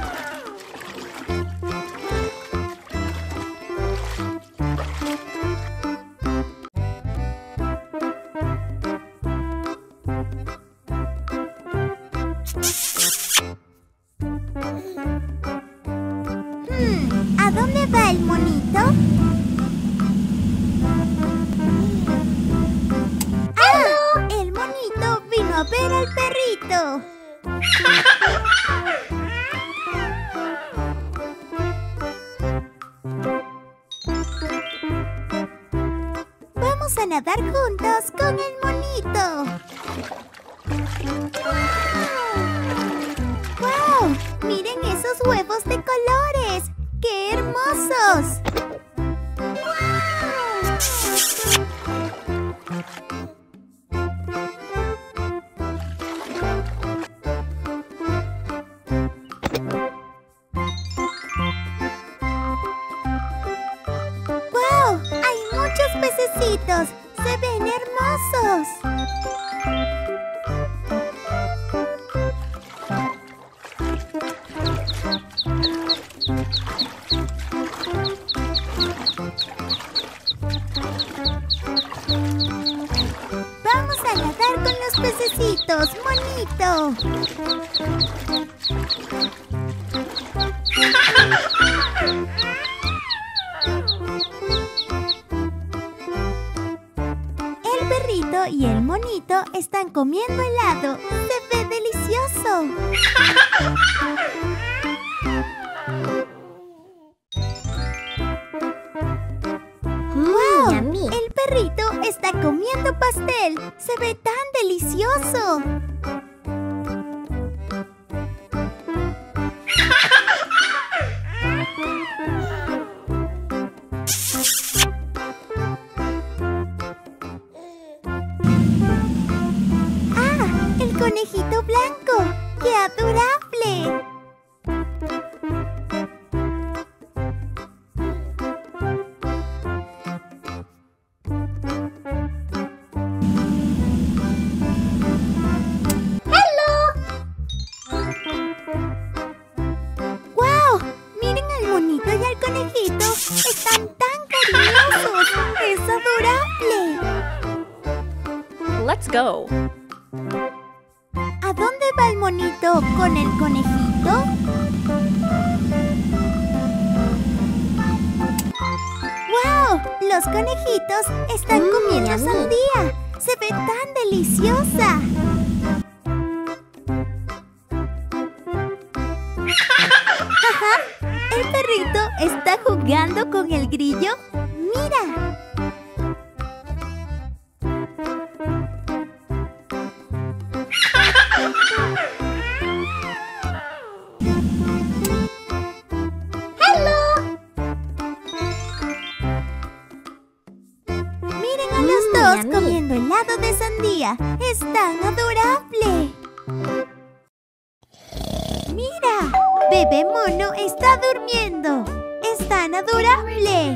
Hmm, ¿a dónde va el monito? ¡Ah! El monito vino a ver al perrito. Vamos a nadar juntos con el monito. ¡Wow! ¡Miren esos huevos de colores! ¡Qué hermosos! ¡Wow! ¡Hay muchos pececitos! ¡Se ven hermosos! Vamos a nadar con los pececitos, monito. El perrito y el monito están comiendo helado. ¡Se ve delicioso! ¡Wow! El perrito está comiendo pastel. ¡Se ve tan delicioso! ¡Ah! ¡El conejito blanco! ¡Qué adorable! ¡Están tan cariñosos! ¡Es adorable! Let's go. ¿A dónde va el monito con el conejito? ¡Wow! Los conejitos están Mm, comiendo yummy. sandía. ¡Se ve tan deliciosa! Ajá, el perrito está jugando con el grillo. ¡Mira! Miren a los Mm, dos yummy. comiendo helado de sandía. ¡Es tan adorable! ¡Mira! Bebé mono está durmiendo. ¡Es tan adorable!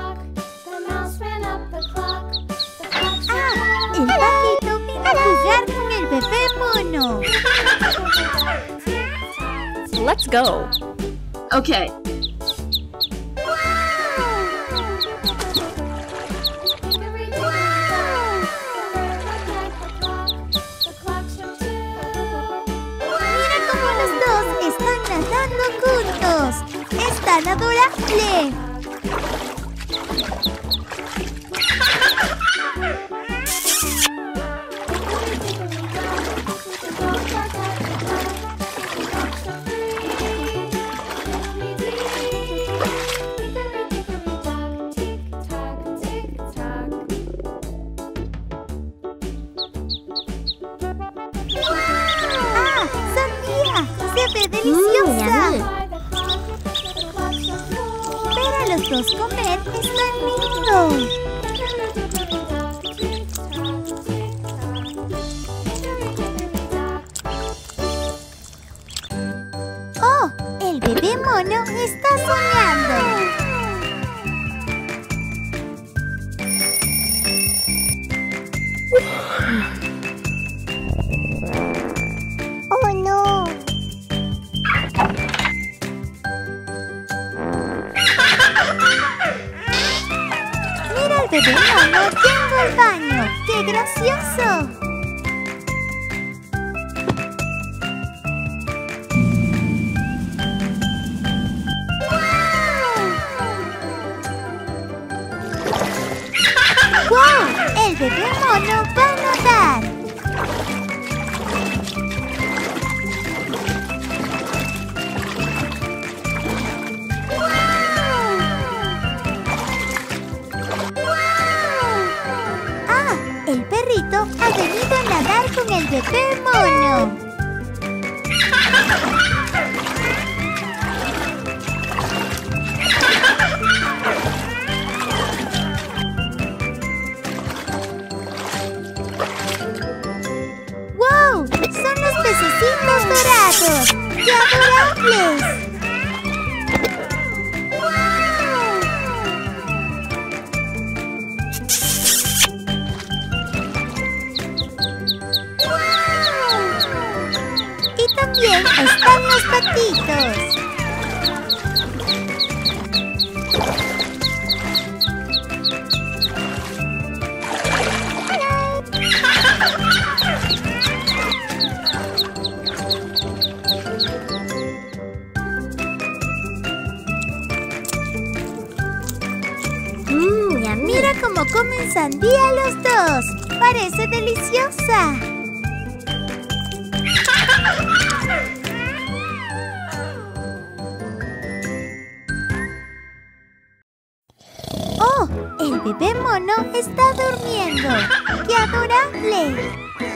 ¡Ah! El gatito vino a jugar con el bebé mono. Let's go. Okay. Mira cómo los dos están nadando juntos. ¡Es tan adorable! bebé mono está soñando. Oh no! Mira al bebé mono yendo al baño. ¡Qué gracioso! ¡Wow! El bebé mono va a nadar. ¡Ah! El perrito ha venido a nadar con el bebé mono. ¡Wow! ¡Son los pececitos dorados! ¡Qué adorables! Y también están los patitos. Mmm, mira cómo comen sandía los dos. Parece deliciosa. ¡Oh! El bebé mono está durmiendo. ¡Qué adorable!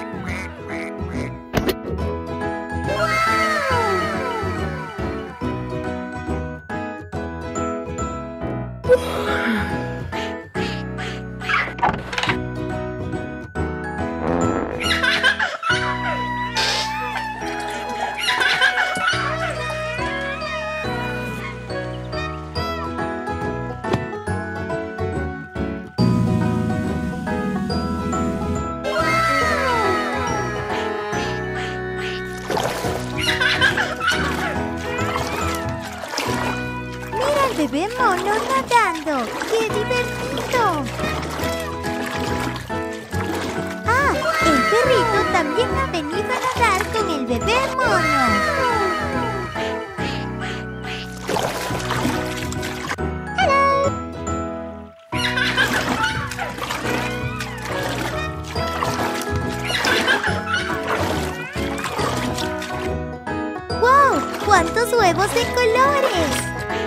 Bebé mono nadando. ¡Qué divertido! ¡Ah! El perrito también ha venido a nadar con el bebé mono. ¡Wow! ¡Cuántos huevos de colores!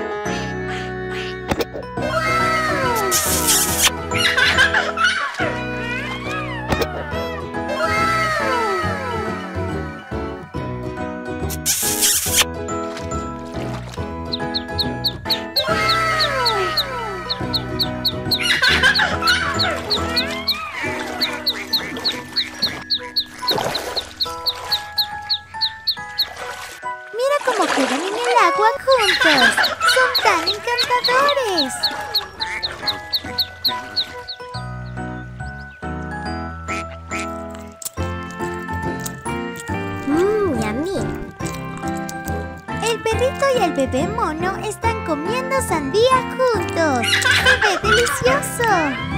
Mira cómo quedan en el agua juntos. ¡Son tan encantadores! Mmm, yummy. El perrito y el bebé mono están comiendo sandía juntos. ¡Se ve delicioso!